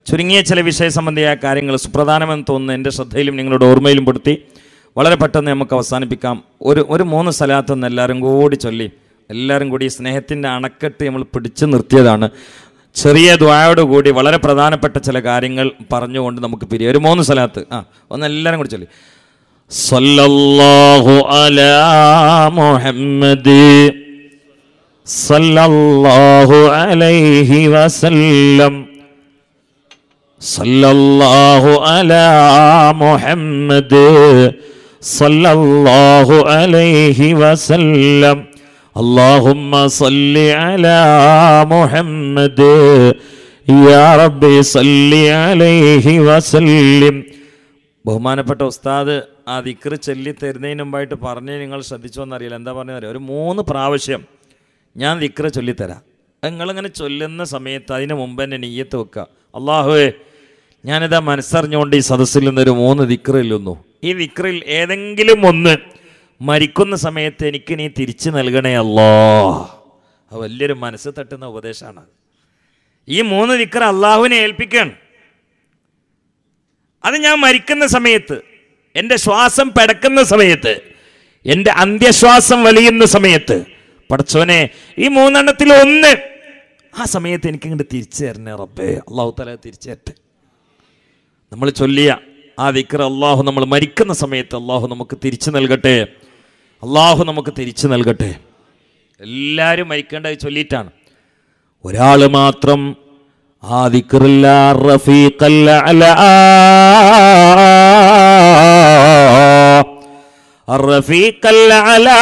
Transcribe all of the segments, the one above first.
ചുരുങ്ങിയ ചില വിഷയ സംബന്ധിയായ കാര്യങ്ങൾ സുപ്രധാനമെന്ന് തോന്നുന്നു എൻ്റെ ശ്രദ്ധയിലും നിങ്ങളുടെ ഓർമ്മയിലും പെടുത്തി വളരെ പെട്ടെന്ന് നമുക്ക് അവസാനിപ്പിക്കാം. ഒരു 3 സലാത്തൊന്ന് എല്ലാവരും കൂടി ചൊല്ലി, എല്ലാവരും കൂടി സ്നേഹത്തിൻ്റെ അണക്കെട്ട് നമ്മൾ പിടിച്ചു നിർത്തിയതാണ്. ചെറിയ ദുആയോടുകൂടി വളരെ പ്രധാനപ്പെട്ട ചില കാര്യങ്ങൾ പറഞ്ഞുകൊണ്ട് നമുക്ക് പിരിയാം. ഒരു 3 സലാത്ത് ഒന്ന് എല്ലാവരും കൂടി ചൊല്ലി. സല്ലല്ലാഹു അലാ മുഹമ്മദ് സല്ലല്ലാഹു അലൈഹി വസല്ലം സല്ലല്ലാഹു അലാ മുഹമ്മദ് സല്ലല്ലാഹു അലൈഹി വസല്ലം അല്ലാഹുമ്മ സല്ലി അലാ മുഹമ്മദ് യാ റബ്ബി സല്ലി അലൈഹി വസല്ലം. ബഹുമാനപ്പെട്ട ഉസ്താദ് ആ ദിക്ർ ചൊല്ലി തരുന്നതിന് മുമ്പായിട്ട് പറഞ്ഞ് നിങ്ങൾ ശ്രദ്ധിച്ചോന്നറിയില്ല. എന്താ പറഞ്ഞത്? ഒരു 3 പ്രാവശ്യം ഞാൻ ദിക്ർ ചൊല്ലിത്തരാം. നിങ്ങളിങ്ങനെ ചൊല്ലുന്ന സമയത്ത് അതിന് മുമ്പ് തന്നെ നിയ്യത്ത് വെക്കുക. അള്ളാഹുവേ, ഞാനിതാ മനസ്സറിഞ്ഞുകൊണ്ട് ഈ സദസ്സിൽ നിന്നൊരു 3 ദിക്റില്ലുന്നു. ഈ ദിക്റിൽ ഏതെങ്കിലും ഒന്ന് മരിക്കുന്ന സമയത്ത് എനിക്ക് നീ തിരിച്ചു നൽകണേ അല്ലാ. അത് വലിയൊരു മനസ്സ് തട്ടുന്ന ഉപദേശമാണ്. ഈ 3 ദിക്ർ അള്ളാഹുവിനെ ഏൽപ്പിക്കണം. അത് ഞാൻ മരിക്കുന്ന സമയത്ത്, എൻ്റെ ശ്വാസം പെടക്കുന്ന സമയത്ത്, എൻ്റെ അന്ത്യശ്വാസം വലിയുന്ന സമയത്ത്, പടച്ചോനെ ഈ 3 എണ്ണത്തിൽ ഒന്ന് ആ സമയത്ത് എനിക്കിങ്ങോട്ട് തിരിച്ചു തരണേ റബ്ബേ. അള്ളാഹു തആല തിരിച്ചു തരട്ടെ. നമ്മൾ ചൊല്ലിയ ആ ദിക്ർ അള്ളാഹു നമ്മൾ മരിക്കുന്ന സമയത്ത് അള്ളാഹു നമുക്ക് തിരിച്ചു നൽകട്ടെ. അള്ളാഹു നമുക്ക് തിരിച്ചു നൽകട്ടെ. എല്ലാവരും മരിക്കേണ്ടത് ചൊല്ലിയിട്ടാണ്. ഒരാൾ മാത്രം ആ ദിക്റില്ല റഫീഖൽ അലാ റഫീഖൽ അലാ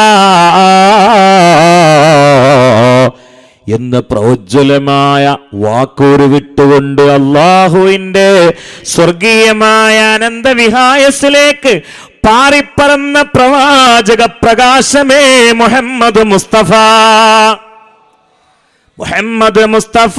എന്ന് പ്രോജ്വലമായ വാക്കൂറ് വിട്ടുകൊണ്ട് അള്ളാഹുവിൻ്റെ സ്വർഗീയമായ അനന്തവിഹായസിലേക്ക് പാറിപ്പറന്ന പ്രവാചക പ്രകാശമേ മുഹമ്മദ് മുസ്തഫ, മുഹമ്മദ് മുസ്തഫ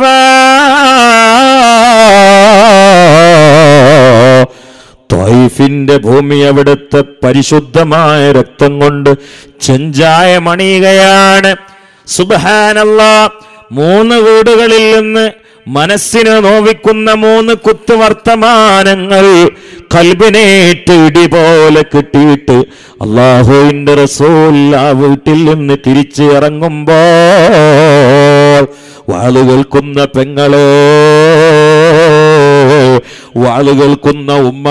ത്വയ്ഫിന്റെ ഭൂമി അവിടുത്തെ പരിശുദ്ധമായ രക്തം കൊണ്ട് ചെഞ്ചായ മണിയുകയാണ്. സുബ്ഹാനല്ലാഹ്. 3 വീടുകളിൽ നിന്ന് മനസ്സിനെ നോവിക്കുന്ന 3 കുത്തുവർത്തമാനങ്ങൾ ഖൽബിനേറ്റ് ഇടി പോലെ കിട്ടിയിട്ട് അല്ലാഹുവിന്റെ റസൂൽ ആ വീട്ടിൽ നിന്ന് തിരിച്ച് ഇറങ്ങുമ്പോൾ വാള് കേൾക്കുന്ന പെങ്ങളെ, വാള് കേൾക്കുന്ന ഉമ്മ,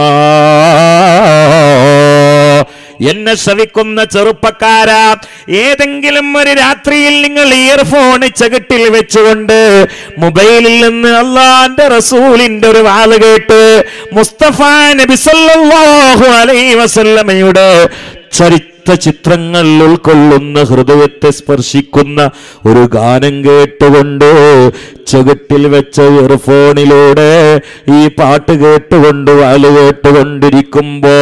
എന്നെ ശ്രവിക്കുന്ന ചെറുപ്പക്കാരാ, ഏതെങ്കിലും ഒരു രാത്രിയിൽ നിങ്ങൾ ഇയർഫോൺ ചകിട്ടിൽ വെച്ചുകൊണ്ട് മൊബൈലിൽ നിന്ന് അള്ളാന്റെ റസൂലിന്റെ ഒരു വാള് കേട്ട് മുസ്തഫ നബി സല്ലല്ലാഹു അലൈഹി വസല്ലമയുടെ ചരിത്ര ചിത്രങ്ങൾ ഉൾക്കൊള്ളുന്ന ഹൃദയത്തെ സ്പർശിക്കുന്ന ഒരു ഗാനം കേട്ടുകൊണ്ട് ചകിട്ടിൽ വെച്ച ഇയർഫോണിലൂടെ ഈ പാട്ട് കേട്ടുകൊണ്ട് വാള് കേട്ടുകൊണ്ടിരിക്കുമ്പോ,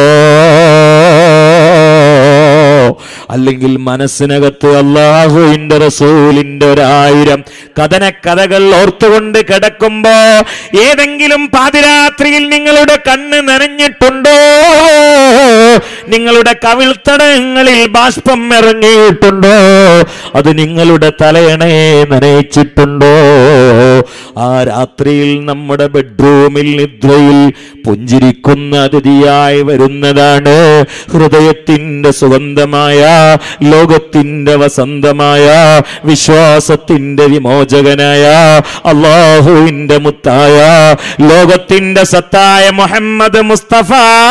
അല്ലെങ്കിൽ മനസ്സിനകത്ത് അല്ലാഹുവിന്റെ റസൂലിന്റെ 1000 കഥനക്കഥകൾ ഓർത്തുകൊണ്ട് കിടക്കുമ്പോ, ഏതെങ്കിലും പാതിരാത്രിയിൽ നിങ്ങളുടെ കണ്ണ് നനഞ്ഞിട്ടുണ്ടോ? നിങ്ങളുടെ കവിൾത്തടങ്ങളിൽ ബാഷ്പം ഇറങ്ങിയിട്ടുണ്ടോ? അത് നിങ്ങളുടെ തലയണയെ നനയിച്ചിട്ടുണ്ടോ? ആ രാത്രിയിൽ നമ്മുടെ ബെഡ്റൂമിൽ നിദ്രയിൽ പുഞ്ചിരിക്കുന്ന അതിഥിയായി വരുന്നതാണ് ഹൃദയത്തിന്റെ സുഗന്ധമായ, ലോകത്തിന്റെ വസന്തമായ, വിശ്വാസത്തിന്റെ വിമോചകനായ, അല്ലാഹുവിന്റെ മുത്തായ, ലോകത്തിന്റെ സത്തായ മുഹമ്മദ് മുസ്തഫ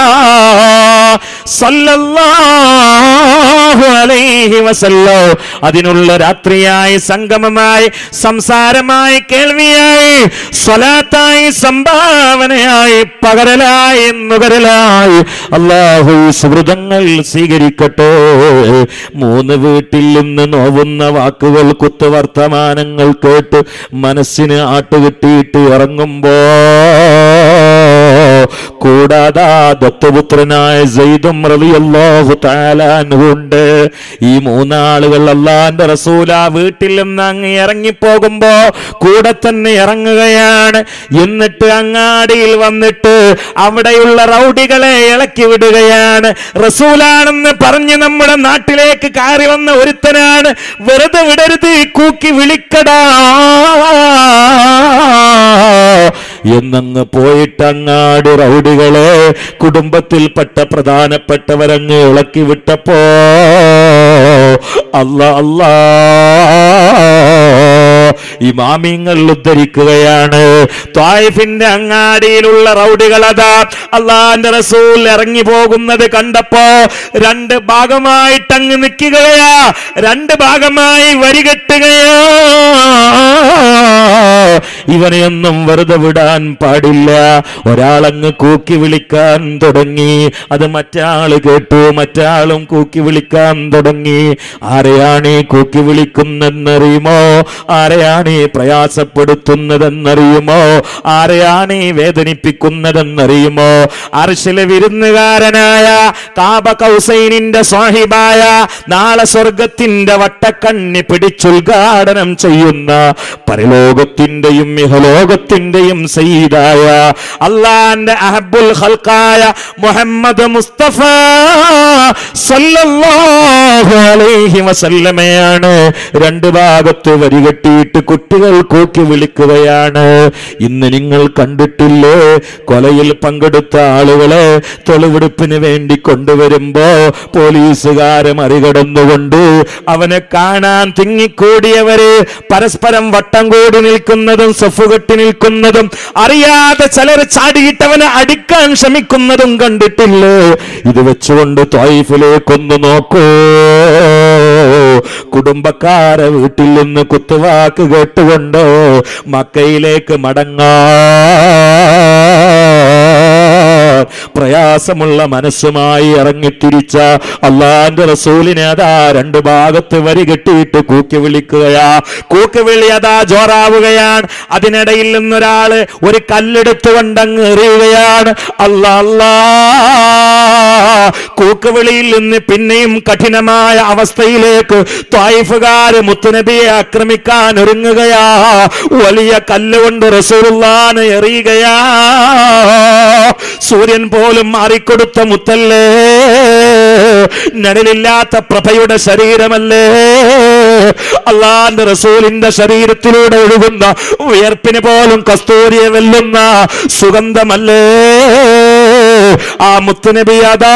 സല്ലല്ലാഹു അലൈഹി വസല്ലം. അതിനുള്ള രാത്രിയായി, സംഗമമായി, സംസാരമായി, കേൾവിയായി, സ്വലാത്തായി, സംഭാവനയായി, പകരലായി, നുകരലായി അല്ലാഹു സുഹൃതങ്ങൾ സ്വീകരിക്കട്ടെ. 3 വീട്ടിൽ നിന്ന് നോവുന്ന വാക്കുകൾ, കുത്തുവർത്തമാനങ്ങൾ കേട്ട് മനസ്സിന് ആട്ടുകിട്ടിയിട്ട് ഇറങ്ങുമ്പോ, കൂടാതെ ദത്തപുത്രനായ സയ്യിദും റളിയല്ലാഹു തആല അൻഹു ഉണ്ട്. ഈ 3 ആളുകൾ അല്ലാഹുവിന്റെ റസൂൽ ആ വീട്ടിൽ നിന്ന് അങ്ങ് ഇറങ്ങിപ്പോകുമ്പോ കൂടെ തന്നെ ഇറങ്ങുകയാണ്. എന്നിട്ട് അങ്ങാടിയിൽ വന്നിട്ട് അവിടെയുള്ള റൗഡികളെ ഇളക്കി വിടുകയാണ്. റസൂലാണെന്ന് പറഞ്ഞ് നമ്മുടെ നാട്ടിലേക്ക് കയറി വന്ന ഒരുത്തനാണ്. വെറുതെ വിടരുത്, കൂക്കി വിളിക്കടാ എന്നങ്ങ് പോയിട്ടങ്ങാടി റൗഡികളെ കുടുംബത്തിൽപ്പെട്ട പ്രധാനപ്പെട്ടവരങ്ങ് ഇളക്കി വിട്ടപ്പോ അല്ലാ ഇമാമിങ്ങൾ ഉദ്ധരിക്കുകയാണ്, ത്വായിഫിന്റെ അങ്ങാടിയിലുള്ള റൗഡികളതാ അള്ളാന്റെ റസൂൽ ഇറങ്ങി പോകുന്നത് കണ്ടപ്പോ രണ്ട് ഭാഗമായിട്ടങ്ങ് നിൽക്കുകയാ, രണ്ട് ഭാഗമായി വരികെട്ടുകയാ. ഇവനെയൊന്നും വെറുതെ വിടാൻ പാടില്ല. ഒരാളങ്ങ് കൂക്കി വിളിക്കാൻ തുടങ്ങി, അത് മറ്റാള് കേട്ടു, മറ്റാളും കൂക്കി വിളിക്കാൻ തുടങ്ങി. ആരെയാണ് ഈ കൂക്കി വിളിക്കുന്നതെന്നറിയുമോ? ആരെയാണ് ഈ പ്രയാസപ്പെടുത്തുന്നതെന്നറിയുമോ? ആരെയാണ് ഈ വേദനിപ്പിക്കുന്നതെന്നറിയുമോ? അർശിലെ വിരുന്നുകാരനായ കാബ കൗസൈനിന്റെ സാഹിബായ നാളെ സ്വർഗത്തിന്റെ വട്ടക്കണ്ണി പിടിച്ചുദ്ഘാടനം ചെയ്യുന്ന പരലോകത്തിന്റെയും ഇഹലോകത്തിന്റെയും സയ്യിദായ അല്ലാഹുവിന്റെ അഹബ്ബുൽ ഖൽഖായ മുഹമ്മദ് മുസ്തഫ സല്ലല്ലാഹു അലൈഹി വസല്ലമയാണ് രണ്ട് ഭാഗത്ത് വരികെട്ടിയിട്ട് കുട്ടികൾ കൂക്കി വിളിക്കുകയാണ്. ഇന്ന് നിങ്ങൾ കണ്ടിട്ടില്ലേ, കൊലയിൽ പങ്കെടുത്ത ആളുകളെ തെളിവെടുപ്പിന് വേണ്ടി കൊണ്ടുവരുമ്പോ പോലീസുകാരെ മറികടന്നുകൊണ്ട് അവനെ കാണാൻ തിങ്ങിക്കൂടിയവര് പരസ്പരം വട്ടം കൂടി നിൽക്കുന്നതും സഫുകെട്ടി നിൽക്കുന്നതും അറിയാതെ ചിലർ ചാടിയിട്ടവനെ അടിക്കാൻ ശ്രമിക്കുന്നതും കണ്ടിട്ടില്ലേ? ഇത് വെച്ചുകൊണ്ട് ത്വായിഫിലേക്കൊന്ന് നോക്കൂ. കുടുംബക്കാരെ വീട്ടിൽ നിന്ന് കുത്തുവാക്ക് കേട്ടുകൊണ്ട് മക്കയിലേക്ക് പ്രയാസമുള്ള മനസ്സുമായി ഇറങ്ങിത്തിരിച്ച അള്ളാന്റെ റസൂലിനെ അതാ രണ്ട് ഭാഗത്ത് വരി കെട്ടിയിട്ട് കൂക്കി വിളിക്കുകയാ. കൂക്കുവിളി അതാ ജോറാവുകയാണ്. അതിനിടയിൽ നിന്നൊരാള് ഒരു കല്ലെടുത്തുകൊണ്ടങ്ങ് എറിയുകയാണ്. അല്ലാ കൂക്കുവിളിയിൽ നിന്ന് പിന്നെയും കഠിനമായ അവസ്ഥയിലേക്ക് ത്വായിഫുകാര് മുത്തുനബിയെ ആക്രമിക്കാൻ ഒരുങ്ങുകയാ. വലിയ കല്ലുകൊണ്ട് റസൂലുള്ളാഹിനെ എറിയുകയാ. സൂര്യൻ പോലും മാറിക്കൊടുത്ത മുത്തല്ലേ, നിഴലില്ലാത്ത പ്രഭയുടെ ശരീരമല്ലേ, അള്ളാന്റെ റസൂലിന്റെ ശരീരത്തിലൂടെ ഒഴുകുന്ന വിയർപ്പിന് പോലും കസ്തൂരിയെ വെല്ലുന്ന സുഗന്ധമല്ലേ ആ മുത്തുനബി. അതാ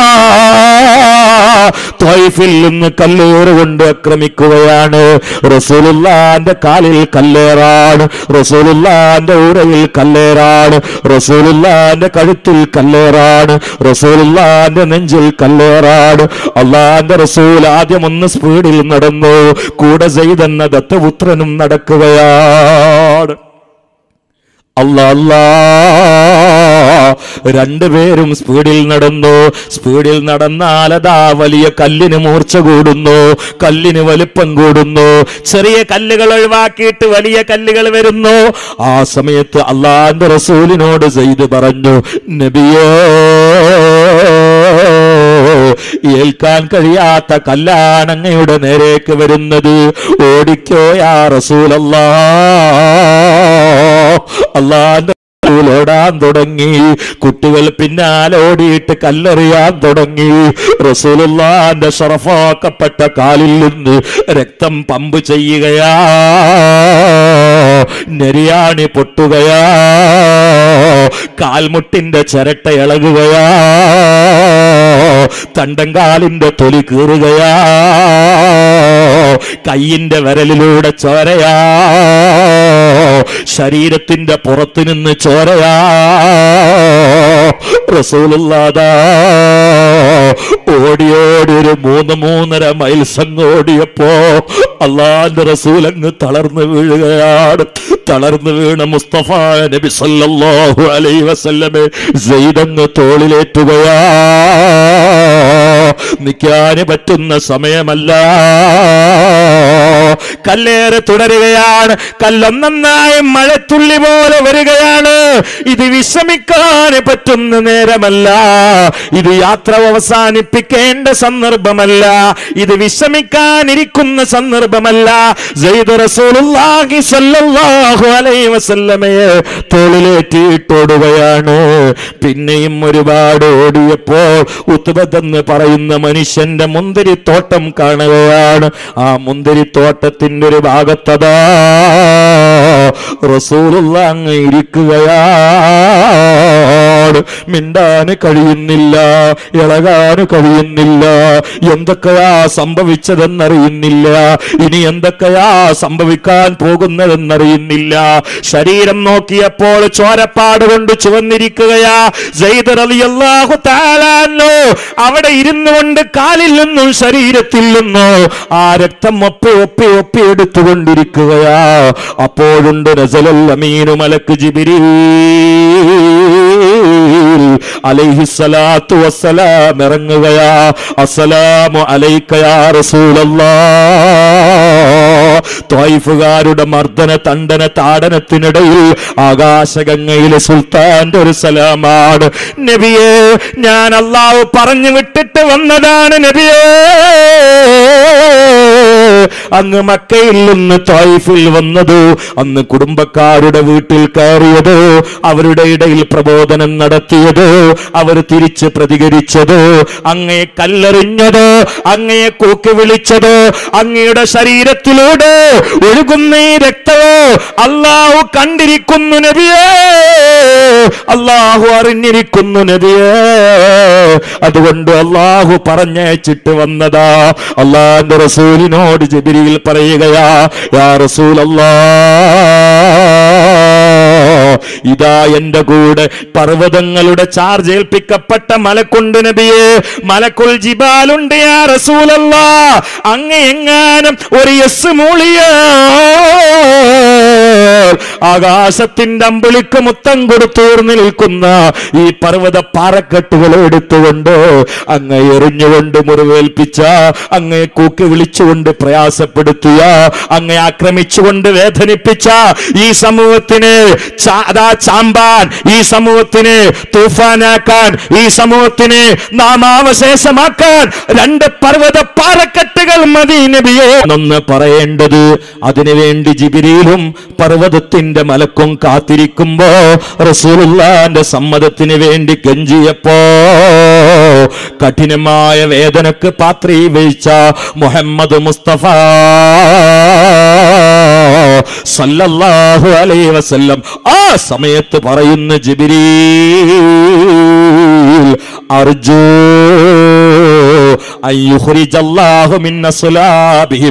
ത്വായിഫിൽ നിന്ന് കല്ലേറ് കൊണ്ട് ആക്രമിക്കുകയാണ്. റസൂലുള്ളാഹിന്റെ കാലിൽ കല്ലേറാണ്, റസൂലുള്ളാഹിന്റെ ഉറയിൽ കല്ലേറാണ്, റസൂലുള്ളാഹിന്റെ കഴുത്തിൽ കല്ലേറാണ്, റസൂലുള്ളാഹിന്റെ നെഞ്ചിൽ കല്ലേറാണ്. അള്ളാന്റെ റസൂൽ ആദ്യം ഒന്ന് സ്പീഡിൽ നടന്നു, കൂടെ സെയ്ദ് എന്ന ദത്തപുത്രനും നടക്കുകയാണ്. അല്ലാ രണ്ടുപേരും സ്പീഡിൽ നടന്നു. സ്പീഡിൽ നടന്നാലതാ വലിയ കല്ലിന് മൂർച്ച കൂടുന്നു, കല്ലിന് വലിപ്പം കൂടുന്നു. ചെറിയ കല്ലുകൾ ഒഴിവാക്കിയിട്ട് വലിയ കല്ലുകൾ വരുന്നു. ആ സമയത്ത് അള്ളാന്റെ റസൂലിനോട് സെയ്ദ് പറഞ്ഞു, നബിയേ, ഏൽക്കാൻ കഴിയാത്ത കല്ലാണ് അങ്ങയുടെ നേരേക്ക് വരുന്നത്, ഓടിക്കോ യാ റസൂലല്ലാഹ്. അള്ളാന്റെ ഓടാൻ തുടങ്ങി. കുട്ടികൾ പിന്നാലോടിയിട്ട് കല്ലെറിയാൻ തുടങ്ങി. റസൂലുള്ളാഹിന്റെ ശറഫാക്കപ്പെട്ട കാലിൽ നിന്ന് രക്തം പമ്പ് ചെയ്യുകയാ, നെരിയാണി പൊട്ടുകയാ, കാൽമുട്ടിന്റെ ചിരട്ട ഇളകുകയാ, തണ്ടങ്കാലിന്റെ തൊലി കീറുകയാ, കയ്യിന്റെ വിരലിലൂടെ ചോരയാ, ശരീരത്തിന്റെ പുറത്തു നിന്ന് ചോരയാ. റസൂലുള്ളാഹിദാ ഓടിയോടി ഒരു 3-3.5 മൈൽസ് അങ്ങ് ഓടിയപ്പോ അള്ളാന്റെ റസൂൽ അങ്ങ് തളർന്നു വീഴുകയാണ്. തളർന്നു വീണ മുസ്തഫ നബി സല്ലല്ലാഹു അലൈഹി വസല്ലമെ സെയ്ദ് അങ്ങ് തോളിലേറ്റുകയാ. നിൽക്കാന് പറ്റുന്ന സമയമല്ല. കല്ലേറ് തുടരുകയാണ്. കല്ലൊന്നായി മഴത്തുള്ളി പോലെ വരികയാണ്. ഇത് വിശ്രമിക്കാൻ പറ്റുന്ന നേരമല്ല, ഇത് യാത്ര അവസാനിപ്പിക്കേണ്ട സന്ദർഭമല്ല, ഇത് വിശ്രമിക്കാനിരിക്കുന്ന സന്ദർഭമല്ല. സെയ്ദ് റസൂലുള്ളാഹി സ്വല്ലല്ലാഹു അലൈഹി വസല്ലമയെ തോളിലേറ്റിട്ടോടുകയാണ്. പിന്നെയും ഒരുപാട് ഓടിയപ്പോൾ ഉത്ബത്ത് പറയുന്ന മനുഷ്യന്റെ മുന്തിരിത്തോട്ടം കാണുകയാണ്. ആ മുന്തിരിത്തോട്ടത്തിന്റെ ഒരു ഭാഗത്തതാ റസൂലുള്ള അങ്ങ് ഇരിക്കുകയാണ്. മിണ്ടാന് കഴിയുന്നില്ല, ഇളകാന് കഴിയുന്നില്ല. എന്തൊക്കെയാ സംഭവിച്ചതെന്നറിയുന്നില്ല, ഇനി എന്തൊക്കെയാ സംഭവിക്കാൻ പോകുന്നതെന്നറിയുന്നില്ല. ശരീരം നോക്കിയപ്പോൾ ചോരപ്പാട് കൊണ്ട് ചുവന്നിരിക്കുകയാ. സെയ്ദ് റളിയല്ലാഹു തആല അൻഹു അവിടെ ഇരുന്നു കൊണ്ട് കാലിൽ നിന്നും ശരീരത്തിൽ നിന്നും ആ രക്തം ഒപ്പി ഒപ്പി ഒപ്പി എടുത്തുകൊണ്ടിരിക്കുകയാ. അപ്പോഴുണ്ട് നസലൽ അമീനു മലക്ക് ജിബ്രീൽ അലൈഹിസ്സലാത്തു വസ്സലാം ഇറങ്ങുകയാ. അസ്സലാമു അലൈക യാ റസൂലല്ലാഹ്. ത്വായിഫുകാരുടെ മർദ്ദന തണ്ടന താടനത്തിനിടയിൽ ആകാശഗംഗയിലെ സുൽത്താന്റെ ഒരു സലാമാണ്. നബിയേ, ഞാൻ അല്ലാഹു പറഞ്ഞു വിട്ടിട്ട് വന്നതാണ് നബിയേ. അങ്ങ് മക്കയിൽ നിന്ന് ത്വായിഫിൽ വന്നത്, അന്ന് കുടുംബക്കാരുടെ വീട്ടിൽ കയറിയത്, അവരുടെ ഇടയിൽ പ്രബോധനം നടത്തിയത്, അവർ തിരിച്ച് പ്രതികരിച്ചത്, അങ്ങയെ കല്ലെറിഞ്ഞത്, അങ്ങയെ കൂക്കി വിളിച്ചത്, അങ്ങയുടെ ശരീരത്തിലൂടെ ഒഴുകുന്ന ഈ രക്തമോ അല്ലാഹു കണ്ടിരിക്കുന്നു നബിയേ, അല്ലാഹു അറിഞ്ഞിരിക്കുന്നു നബിയേ. അതുകൊണ്ട് അല്ലാഹു പറഞ്ഞയച്ചിട്ട് വന്നതാ. അല്ലാഹുവിന്റെ റസൂലിനോട് ജിബ്രീൽ പറയുകയാ, യാ റസൂലല്ലാഹ്, ഇതാ എന്റെ കൂടെ പർവ്വതങ്ങളുടെ ചാർജ് ഏൽപ്പിക്കപ്പെട്ട മലക്കുണ്ട് നബിയേ, മലക്കുൽ ജിബാലുണ്ട് യാ റസൂലല്ലാഹ്. അങ്ങ് എങ്ങാനും ഒരു യെസ് മൂളിയോ ആകാശത്തിന്റെ അമ്പിളിക്ക് മുത്തം കൊടുത്തൂർന്നു നിൽക്കുന്ന ഈ പർവ്വത പാറക്കെട്ടുകൾ എടുത്തുകൊണ്ട് അങ്ങ് എറിഞ്ഞുകൊണ്ട് മുറിവേൽപ്പിച്ച, അങ്ങയെ കൂക്കി വിളിച്ചുകൊണ്ട് പ്രയാസപ്പെടുത്തിയ, അങ്ങയെ ആക്രമിച്ചുകൊണ്ട് വേദനിപ്പിച്ച ഈ സമൂഹത്തിന് ചാമ്പാൻ, ഈ സമൂഹത്തിന് തൂഫാനാക്കാൻ, ഈ സമൂഹത്തിന് നാമാവശേഷമാക്കാൻ രണ്ട് പർവ്വത പാറക്കെട്ടുകൾ മതി നബിയേ എന്ന് പറയേണ്ടത്. അതിനുവേണ്ടി ജിബ്രീലും പർവ്വതത്തിന്റെ മലക്കും കാത്തിരിക്കുമ്പോ റസൂലുള്ളാന്റെ സമ്മതത്തിന് വേണ്ടി ഗഞ്ചിയപ്പോ കഠിനമായ വേദനക്ക് പാത്രീവഹിച്ച മുഹമ്മദ് മുസ്തഫ സല്ലല്ലാഹു അലൈഹി വസല്ലം ആ സമയത്ത് പറയുന്ന ജിബ്രീൽ, അർജൂ അയ്യുഖ്രിജല്ലാഹു മിൻ അസ്ലാബിഹിം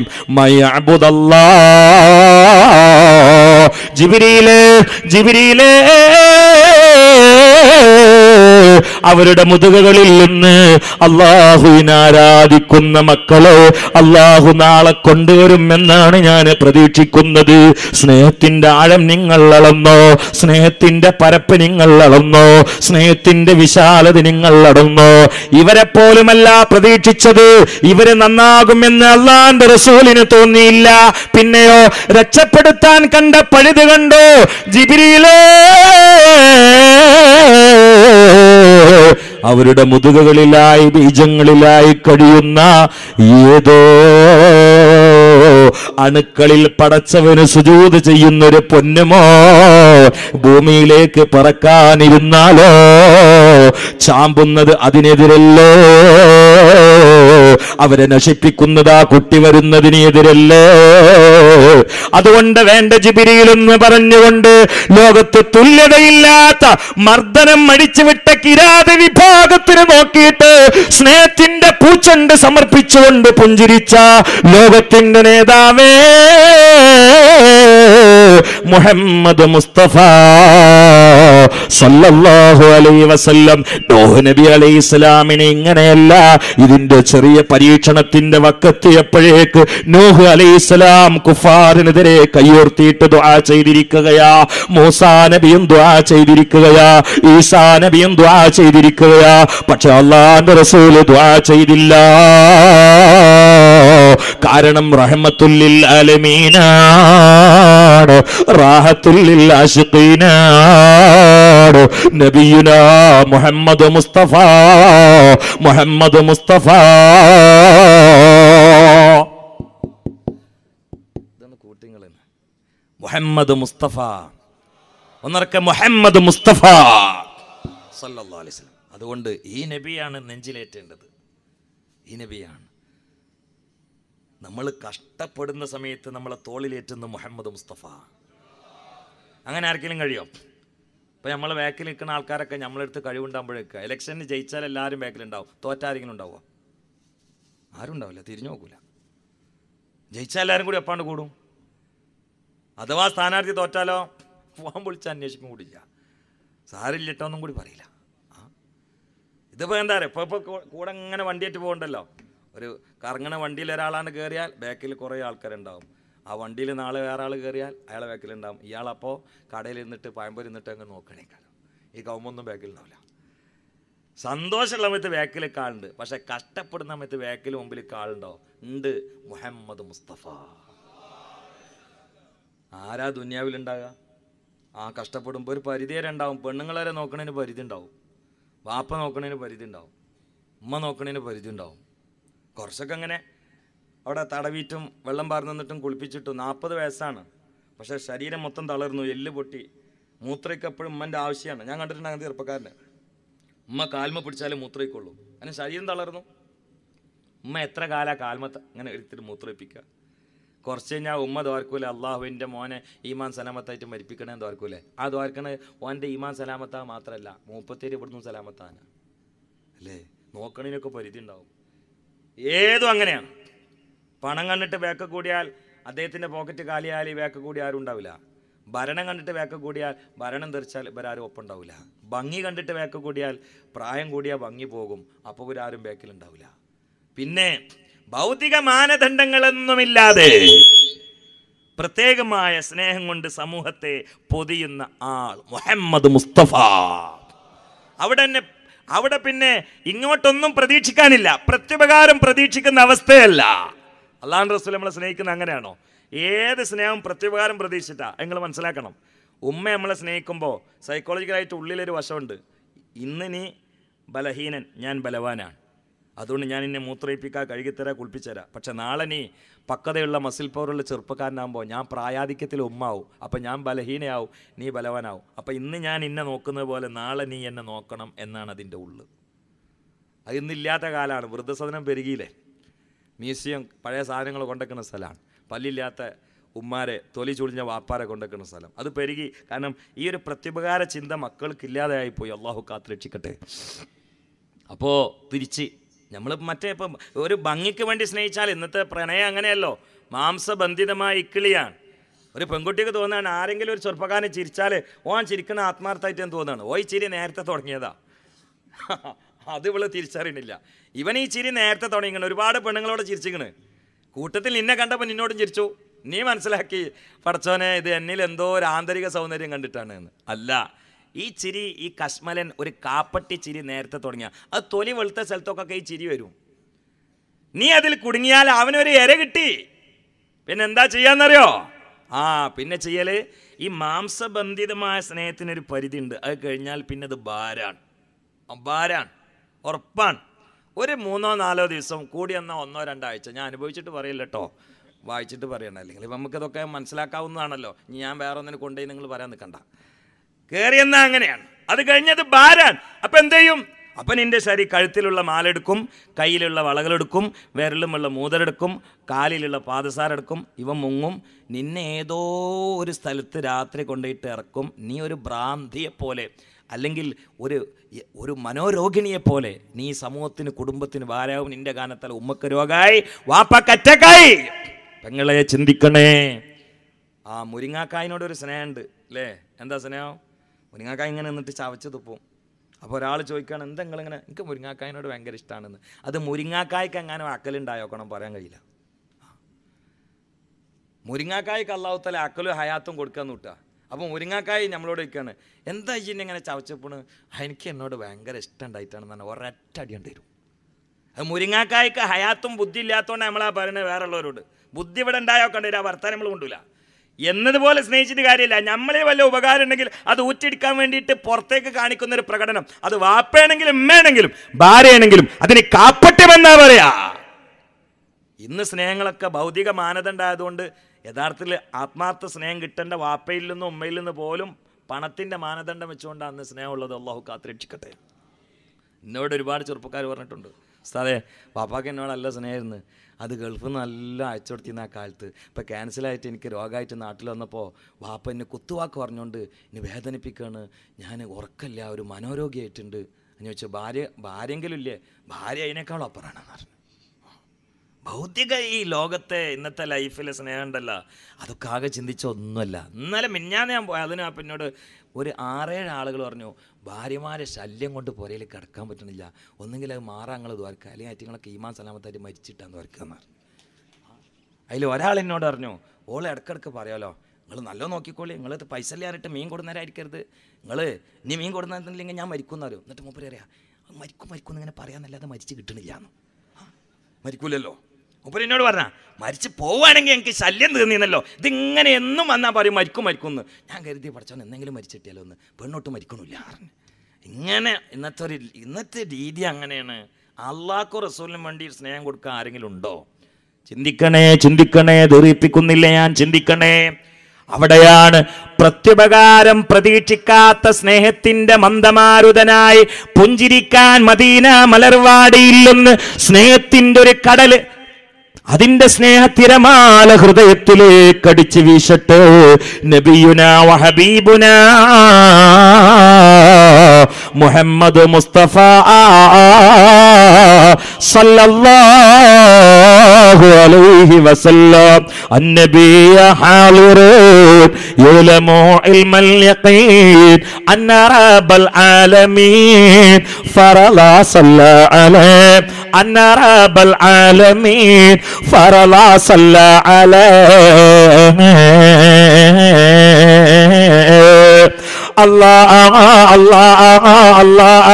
മയഅബുദല്ലാഹ്. ജിബ്രീലേ, അവരുടെ മുതുകകളിൽ നിന്ന് അല്ലാഹുവിനെ ആരാധിക്കുന്ന മക്കളെ അല്ലാഹു നാളെ കൊണ്ടുവരുമെന്നാണ് ഞാൻ പ്രതീക്ഷിക്കുന്നത്. സ്നേഹത്തിന്റെ ആഴം നിങ്ങൾ അളന്നോ, സ്നേഹത്തിന്റെ പരപ്പ് നിങ്ങൾ അളന്നോ, സ്നേഹത്തിന്റെ വിശാലത നിങ്ങൾ അളന്നോ. ഇവരെ പോലുമല്ല പ്രതീക്ഷിച്ചത്, ഇവര് നന്നാകുമെന്ന് അല്ലാഹുവിന്റെ റസൂലിന് തോന്നിയില്ല. പിന്നെയോ രക്ഷപ്പെടുത്താൻ കണ്ട പഴുത് കണ്ടോ. ജിബ്രീലേ, അവരുടെ മുതുകകളിലായി ബീജങ്ങളിലായി കഴിയുന്ന ഏതോ അണുക്കളിൽ പടച്ചവന് സുജൂദ് ചെയ്യുന്നൊരു പൊന്നുമോ ഭൂമിയിലേക്ക് പറക്കാനിരുന്നാലോ ചാമ്പുന്നത് അതിനെതിരല്ലോ, അവരെ നശിപ്പിക്കുന്നത് ആ കുട്ടി വരുന്നതിന് എതിരല്ലേ. അതുകൊണ്ട് വേണ്ട ജിബ്രീൽ എന്ന് പറഞ്ഞുകൊണ്ട് ലോകത്ത് തുല്യതയില്ലാത്ത മർദ്ദനം അടിച്ചുവിട്ട കിരാത വിഭാഗത്തിന് നോക്കിയിട്ട് സ്നേഹത്തിന്റെ പൂച്ചണ്ട് സമർപ്പിച്ചുകൊണ്ട് പുഞ്ചിരിച്ച ലോകത്തിന്റെ നേതാവേ മുഹമ്മദ് മുസ്തഫ സല്ലല്ലാഹു അലൈഹി വസല്ലം. നൂഹ് നബി അലൈഹിസ്സലാമിനെ ഇങ്ങനെയല്ല, ഇതിന്റെ ചെറിയ പരീക്ഷണത്തിന്റെ വക്കത്തെപ്പോഴേക്ക് നൂഹ് അലൈഹിസ്സലാം കുഫാറിനെതിരെ കയ്യോർത്തിയിട്ട് ദുആ ചെയ്തിരിക്കുകയാ. മൂസാ നബിയും ദുആ ചെയ്തിരിക്കുകയാ, ഈസാ നബിയും ദുആ ചെയ്തിരിക്കുകയാ. പക്ഷെ അല്ലാഹുവിന്റെ റസൂൽ ദുആ ചെയ്തില്ല. കാരണം റഹ്മത്തുൽ ലിൽ ആലമീനാണ്, റാഹത്തുൽ ലിൽ ആശിഖീനാണ് നബിയുനാ മുഹമ്മദ് മുസ്തഫ. മുഹമ്മദ് മുസ്തഫ മുഹമ്മദ് മുസ്തഫ ഒന്നറക്കെ മുഹമ്മദ് മുസ്തഫ സല്ലല്ലാഹു അലൈഹി വസല്ലം. അതുകൊണ്ട് ഈ നബിയാണ് നെഞ്ചിലേറ്റേണ്ടത്, ഈ നബിയാണ്. നമ്മൾ കഷ്ടപ്പെടുന്ന സമയത്ത് നമ്മളെ തോളിലേറ്റുന്ന മുഹമ്മദ് മുസ്തഫ. അങ്ങനെ ആർക്കെങ്കിലും കഴിയോ? ഇപ്പോൾ നമ്മൾ ബാക്കിൽ നിൽക്കുന്ന ആൾക്കാരൊക്കെ നമ്മളെടുത്ത് കഴിവുണ്ടാകുമ്പോഴേക്ക് ഇലക്ഷന് ജയിച്ചാൽ എല്ലാവരും ബാക്കിലുണ്ടാവും, തോറ്റാരെങ്കിലും ഉണ്ടാവുമോ? ആരും ഉണ്ടാവില്ല, തിരിഞ്ഞു നോക്കൂല. ജയിച്ചാൽ എല്ലാവരും കൂടി എപ്പാണ്ട് കൂടും. അഥവാ സ്ഥാനാർത്ഥി തോറ്റാലോ ഫോൺ വിളിച്ച് അന്വേഷിക്കും കൂടില്ല, സാരില്ലിട്ടൊന്നും കൂടി പറയില്ല. ഇതിപ്പോൾ എന്താ പറയുക, ഇപ്പോൾ കൂടെ ഇങ്ങനെ വണ്ടിയായിട്ട് പോകണ്ടല്ലോ. ഒരു കറങ്ങണ വണ്ടിയിൽ ഒരാളാണ് കയറിയാൽ ബാക്കിൽ കുറേ ആൾക്കാരുണ്ടാവും. ആ വണ്ടിയിൽ നാളെ വേറെ ആൾ കയറിയാൽ അയാളെ ബാക്കിലുണ്ടാവും. ഇയാളപ്പോൾ കടയിൽ ഇരുന്നിട്ട് പഴംപൊരി ഇരുന്നിട്ട് അങ്ങ് നോക്കണേക്കാളും ഈ കൗമൊന്നും ബാക്കിൽ ഉണ്ടാവില്ല. സന്തോഷമുള്ള സമയത്ത് ബാക്കിൽ കാളുണ്ട്, പക്ഷെ കഷ്ടപ്പെടുന്ന സമയത്ത് ബാക്കിൽ മുമ്പിൽ കാളുണ്ടോ? ഉണ്ട്. മുഹമ്മദ് മുസ്തഫ. ആരാ ദുനിയാവിലുണ്ടാകുക? ആ കഷ്ടപ്പെടുമ്പോൾ ഒരു പരിധി വരെ ഉണ്ടാവും. പെണ്ണുങ്ങളെ നോക്കണതിന് പരിധി ഉണ്ടാവും, വാപ്പ നോക്കണതിന് പരിധി ഉണ്ടാവും, ഉമ്മ നോക്കണതിന് പരിധി ഉണ്ടാവും. കുറച്ചൊക്കെ അങ്ങനെ അവിടെ തടവിയിട്ടും വെള്ളം പാർന്നു നിന്നിട്ടും കുളിപ്പിച്ചിട്ടും 40 വയസ്സാണ്, പക്ഷേ ശരീരം മൊത്തം തളർന്നു, എല്ല് പൊട്ടി, മൂത്രയ്ക്കെപ്പോഴും ഉമ്മൻ്റെ ആവശ്യമാണ്. ഞാൻ കണ്ടിട്ടുണ്ട് അങ്ങനത്തെ ചെറുപ്പക്കാരനെ. ഉമ്മ കാൽമ പിടിച്ചാലേ മൂത്രയ്ക്കുള്ളൂ, അതിന് ശരീരം തളർന്നു. ഉമ്മ എത്ര കാലം കാൽമ അങ്ങനെ എടുത്തിട്ട് മൂത്രയിപ്പിക്കുക. കുറച്ച് കഴിഞ്ഞാൽ ഉമ്മ ദ്വാർക്കൂല, അള്ളാഹുവിൻ്റെ മോനെ ഈമാൻ സലാമത്തായിട്ട് മരിപ്പിക്കണേ ദ്വാർക്കൂലേ? ആ ദ്വാർക്കണ ഓൻ്റെ ഈമാൻ സലാമത്താ മാത്രമല്ല, 37 ഇവിടുന്ന് സലാമത്താണ് അല്ലേ? നോക്കണതിനൊക്കെ പരിധി ഉണ്ടാവും. ഏതും അങ്ങനെയാണ്. പണം കണ്ടിട്ട് വേക്ക കൂടിയാൽ അദ്ദേഹത്തിൻ്റെ പോക്കറ്റ് കാലിയാൽ വേക്ക കൂടി ആരും ഉണ്ടാവില്ല. ഭരണം കണ്ടിട്ട് വേക്ക കൂടിയാൽ ഭരണം തെറിച്ചാൽ ഇവരാരും ഒപ്പം ഉണ്ടാവില്ല. ഭംഗി കണ്ടിട്ട് വേക്ക കൂടിയാൽ പ്രായം കൂടിയാൽ ഭംഗി പോകും, അപ്പോൾ ഇവരാരും ബാക്കിലുണ്ടാവില്ല. പിന്നെ ഭൗതിക മാനദണ്ഡങ്ങളൊന്നുമില്ലാതെ പ്രത്യേകമായ സ്നേഹം കൊണ്ട് സമൂഹത്തെ പൊതിയുന്ന ആൾ മുഹമ്മദ് മുസ്തഫ. അവിടെ പിന്നെ ഇങ്ങോട്ടൊന്നും പ്രതീക്ഷിക്കാനില്ല, പ്രത്യുപകാരം പ്രതീക്ഷിക്കുന്ന അവസ്ഥയല്ല. അല്ലാഹു റസൂൽ നമ്മളെ സ്നേഹിക്കുന്ന അങ്ങനെയാണോ? ഏത് സ്നേഹം പ്രത്യുപകാരം പ്രതീക്ഷിച്ചിട്ടാ? നിങ്ങൾ മനസ്സിലാക്കണം. ഉമ്മ നമ്മളെ സ്നേഹിക്കുമ്പോൾ സൈക്കോളജിക്കലായിട്ട് ഉള്ളിലൊരു വശമുണ്ട്. ഇന്ന് നീ ബലഹീനൻ, ഞാൻ ബലവാനാണ്, അതുകൊണ്ട് ഞാൻ എന്നെ മൂത്രയിപ്പിക്കാൻ കഴുകിത്തരാ കുളിപ്പിച്ചുതരാം. പക്ഷെ നാളെ നീ പക്വതയുള്ള മസിൽ പവറുള്ള ചെറുപ്പക്കാരനാകുമ്പോൾ ഞാൻ പ്രായാധിക്യത്തിൽ ഉമ്മാവും, അപ്പം ഞാൻ ബലഹീനയാവും, നീ ബലവാനാവും. അപ്പം ഇന്ന് ഞാൻ എന്നെ നോക്കുന്നത് പോലെ നാളെ നീ എന്നെ നോക്കണം എന്നാണ് അതിൻ്റെ ഉള്ളു. അത് ഇന്നില്ലാത്ത കാലമാണ്. വൃദ്ധസദനം പെരുകിയില്ലേ, മ്യൂസിയം പഴയ സാധനങ്ങൾ കൊണ്ടുവയ്ക്കുന്ന സ്ഥലമാണ്. പല്ലില്ലാത്ത ഉമ്മാരെ, തൊലി ചുളിഞ്ഞ വാപ്പാരെ കൊണ്ടുവയ്ക്കുന്ന സ്ഥലം. അത് പെരുകി. കാരണം ഈ ഒരു പ്രത്യുപകാര ചിന്ത മക്കൾക്കില്ലാതെയായിപ്പോയി. അള്ളാഹു കാത്തുരക്ഷിക്കട്ടെ. അപ്പോൾ തിരിച്ച് നമ്മൾ മറ്റേ ഇപ്പം ഒരു ഭംഗിക്ക് വേണ്ടി സ്നേഹിച്ചാൽ, ഇന്നത്തെ പ്രണയം അങ്ങനെയല്ലോ, മാംസബന്ധിതമായ ഇക്കിളിയാണ്. ഒരു പെൺകുട്ടിക്ക് തോന്നുകയാണ് ആരെങ്കിലും ഒരു ചെറുപ്പക്കാരനെ ചിരിച്ചാൽ ഓൻ ചിരിക്കണ ആത്മാർത്ഥമായിട്ട് എന്ന് തോന്നുകയാണ്. ഓ ഈ ചിരി നേരത്തെ തുടങ്ങിയതാ, അത് ഇവള് തിരിച്ചറിയണില്ല. ഇവൻ ഈ ചിരി നേരത്തെ തുടങ്ങിക്കണ്. ഒരുപാട് പെണ്ണുങ്ങളോട് ചിരിച്ചിക്കണ്. കൂട്ടത്തിൽ നിന്നെ കണ്ടപ്പോൾ നിന്നോടും ചിരിച്ചു. നീ മനസ്സിലാക്കി പടച്ചോനെ ഇത് എന്നിൽ എന്തോ ഒരു ആന്തരിക സൗന്ദര്യം കണ്ടിട്ടാണ് എന്ന്. അല്ല, ഈ ചിരി, ഈ കശ്മലൻ ഒരു കാപ്പട്ടി ചിരി നേരത്തെ തുടങ്ങിയ, അത് തൊലി വെളുത്ത സ്ഥലത്തൊക്കെ ഈ ചിരി വരും. നീ അതിൽ കുടുങ്ങിയാൽ അവനൊരു ഇര കിട്ടി. പിന്നെ എന്താ ചെയ്യാന്നറിയോ? പിന്നെ ചെയ്യല് ഈ മാംസബന്ധിതമായ സ്നേഹത്തിനൊരു പരിധി ഉണ്ട്. അത് കഴിഞ്ഞാൽ പിന്നെ അത് ഭാരാണ്, ഉറപ്പാണ്. ഒരു 3-4 ദിവസം കൂടി എന്നാൽ 1-2 ആഴ്ച. ഞാൻ അനുഭവിച്ചിട്ട് പറയില്ല കേട്ടോ, വായിച്ചിട്ട് പറയണം. അല്ലെങ്കിൽ ഇപ്പം നമുക്കിതൊക്കെ മനസ്സിലാക്കാവുന്നതാണല്ലോ. ഞാൻ വേറെ ഒന്നിനെ കൊണ്ടുപോയി നിങ്ങൾ പറയാൻ നിൽക്കണ്ട. കയറിയെന്നാൽ അങ്ങനെയാണ്. അത് കഴിഞ്ഞത് ഭാരാൻ. അപ്പം എന്ത് ചെയ്യും? അപ്പം നിൻ്റെ കഴുത്തിലുള്ള മാലെടുക്കും, കയ്യിലുള്ള വളകളെടുക്കും, വിരലുമുള്ള മൂതരെടുക്കും, കാലിലുള്ള പാദസാരെടുക്കും. ഇവ മുങ്ങും, നിന്നെ ഏതോ ഒരു സ്ഥലത്ത് രാത്രി കൊണ്ടുപോയിട്ട് ഇറക്കും. നീ ഒരു ഭ്രാന്തിയെപ്പോലെ അല്ലെങ്കിൽ ഒരു മനോരോഗിണിയെപ്പോലെ നീ സമൂഹത്തിന്, കുടുംബത്തിന് ഭാരവും. നിൻ്റെ കാരണത്താൽ ഉമ്മക്ക് രോഗമായി, വാപ്പക്കറ്റക്കായി. പെങ്ങളെ ചിന്തിക്കണേ. മുരിങ്ങാക്കായിനോടൊരു സ്നേഹമുണ്ട് അല്ലേ? എന്താ സ്നേഹം? മുരിങ്ങാക്കായ ഇങ്ങനെ നിന്നിട്ട് ചവച്ച് തുപ്പും. അപ്പോൾ ഒരാൾ ചോദിക്കുകയാണ്, എന്താ നിങ്ങളിങ്ങനെ? എനിക്ക് മുരിങ്ങാക്കായനോട് ഭയങ്കര ഇഷ്ടമാണെന്ന്. അത് മുരിങ്ങാക്കായ്ക്ക് എങ്ങനെ അക്കലുണ്ടായോക്കണം പറയാൻ കഴിയില്ല. മുരിങ്ങാക്കായ്ക്ക് അല്ലാഹു തആല അക്കലും ഹയാത്തും കൊടുക്കാന്ന് വിട്ടാ. അപ്പോൾ മുരിങ്ങാക്കായി നമ്മളോട് ചോദിക്കുകയാണ്, എന്താ ഇങ്ങനെ ഇങ്ങനെ ചവച്ചപ്പോണ്? എനിക്ക് എന്നോട് ഭയങ്കര ഇഷ്ടം ഉണ്ടായിട്ടാണെന്ന് പറഞ്ഞാൽ ഒരൊറ്റ അടി ഉണ്ട് തരും. അത് മുരിങ്ങാക്കായ്ക്ക് ഹയാത്തും ബുദ്ധി ഇല്ലാത്തതുകൊണ്ട് നമ്മളാ പറയുന്നത്. വേറെ ഉള്ളവരോട് ബുദ്ധി ഇവിടെ ഉണ്ടായോക്കണ്ട, ആ വർത്താനം നമ്മൾ കൊണ്ടില്ല എന്നതുപോലെ സ്നേഹിച്ചിട്ട് കാര്യമില്ല. നമ്മളെ വല്ല ഉപകാരം ഉണ്ടെങ്കിൽ അത് ഊറ്റിയെടുക്കാൻ വേണ്ടിയിട്ട് പുറത്തേക്ക് കാണിക്കുന്നൊരു പ്രകടനം, അത് വാപ്പയാണെങ്കിലും ഉമ്മയാണെങ്കിലും ഭാര്യയാണെങ്കിലും അതിന് കാപ്പട്യമെന്നാ പറയാ. ഇന്ന് സ്നേഹങ്ങളൊക്കെ ഭൗതിക മാനദണ്ഡമായതുകൊണ്ട് യഥാർത്ഥത്തിൽ ആത്മാർത്ഥ സ്നേഹം കിട്ടേണ്ട വാപ്പയിൽ നിന്നും ഉമ്മയിൽ നിന്ന് പോലും പണത്തിൻ്റെ മാനദണ്ഡം വെച്ചുകൊണ്ടാണ് അന്ന് സ്നേഹമുള്ളത്. അള്ളാഹു കാത്തുരക്ഷിക്കട്ടെ. എന്നോട് ഒരുപാട് ചെറുപ്പക്കാർ പറഞ്ഞിട്ടുണ്ട്, ഉസ്താദേ പാപ്പാക്ക് എന്നോട് നല്ല സ്നേഹമായിരുന്നു, അത് ഗൾഫിൽ നിന്ന് നല്ല അയച്ചു കൊടുത്തിരുന്ന ആ കാലത്ത്. ഇപ്പം ക്യാൻസലായിട്ട് എനിക്ക് രോഗമായിട്ട് നാട്ടിൽ വന്നപ്പോൾ വാപ്പ എന്നെ കുത്തുവാക്ക് പറഞ്ഞുകൊണ്ട് എന്നെ വേദനിപ്പിക്കുകയാണ്, ഞാൻ ഉറക്കമില്ല, ഒരു മനോരോഗിയായിട്ടുണ്ട് എന്ന് ചോദിച്ചു. ഭാര്യയെങ്കിലും ഇല്ലേ? ഭാര്യ അതിനേക്കാളും അപ്പുറമാണെന്ന് പറഞ്ഞു. ഭൗതിക ഈ ലോകത്തെ ഇന്നത്തെ ലൈഫിലെ സ്നേഹം ഉണ്ടല്ലോ, അതൊക്കെ ആകെ ചിന്തിച്ച ഒന്നുമല്ല. ഇന്നലെ മിഞ്ഞാന്ന് ഞാൻ പോയി, അതിന് പിന്നോട് ഒരു 6-7 ആളുകൾ പറഞ്ഞു, ഭാര്യമാരെ ശല്യം കൊണ്ട് പുരയിൽ കിടക്കാൻ പറ്റണില്ല, ഒന്നെങ്കിൽ അത് മാറാങ്ങൾ ദ്വാരക്കുക, അല്ലെങ്കിൽ ആറ്റുങ്ങളൊക്കെ ഈമാൻ സലാമത്തായിട്ട് മരിച്ചിട്ടാന്ന് ദ്വാരക്കാന്ന് പറഞ്ഞു. അതിൽ ഒരാൾ എന്നോട് പറഞ്ഞു, ഓളെ ഇടക്കിടക്ക് പറയാലോ, നിങ്ങൾ നല്ല നോക്കിക്കോളി, നിങ്ങൾ പൈസ ഇല്ലാറിട്ട് മീൻ കൊടുന്നേരായിരിക്കരുത്, നിങ്ങൾ ഇനി മീൻ കൊടുന്നില്ലെങ്കിൽ ഞാൻ മരിക്കുന്നവരും. എന്നിട്ട് മൂപ്പര് അറിയാം, മരിക്കും ഇങ്ങനെ പറയാന്നല്ലാതെ മരിച്ച് കിട്ടണില്ലാന്ന്. മരിക്കൂലല്ലോ. മൂപ്പര് എന്നോട് പറഞ്ഞാൽ മരിച്ച് പോവുകയാണെങ്കിൽ എനിക്ക് ശല്യം തീർന്നിരുന്നല്ലോ, ഇതിങ്ങനെ എന്നും വന്നാൽ പറയും മരിക്കും എന്ന്. ഞാൻ കരുതി പഠിച്ചവൻ എന്തെങ്കിലും മരിച്ചിട്ടിയാലോ ഒന്ന്, പെണ്ണോട്ട് മരിക്കണില്ല പറഞ്ഞു. ഇങ്ങനെ ഇന്നത്തെ രീതി അങ്ങനെയാണ്. അള്ളാഹ്ക്കും റസൂലിനും വേണ്ടി സ്നേഹം കൊടുക്കാൻ ആരെങ്കിലും ഉണ്ടോ? ചിന്തിക്കണേ, ദീർഘിപ്പിക്കുന്നില്ല ഞാൻ, ചിന്തിക്കണേ. അവിടെയാണ് പ്രത്യുപകാരം പ്രതീക്ഷിക്കാത്ത സ്നേഹത്തിന്റെ മന്ദമാരുതനായി പുഞ്ചിരിക്കാൻ മദീന മലർവാടിയിൽ നിന്ന് സ്നേഹത്തിന്റെ ഒരു കടല്, അതിന്റെ സ്നേഹത്തിരമാല ഹൃദയത്തിലേക്ക് അടിച്ചു വീശട്ടെ. നബിയുനാ വഹബീബുനാ മുഹമ്മദ് മുസ്തഫ സല്ലല്ലാഹു അലൈഹി വസല്ലം അന്നബിയ ഹാളിറൂൻ യുലമു ഇൽമൽ യഖീൻ അന്ന റബ്ബൽ ആലമീൻ ഫറലാ സല്ല അലൈഹി അന്ന റബ്ബൽ ആലമീൻ ഫറലാ സല്ല അലൈഹി അല്ലാഹ് അല്ലാഹ് അല്ലാഹ്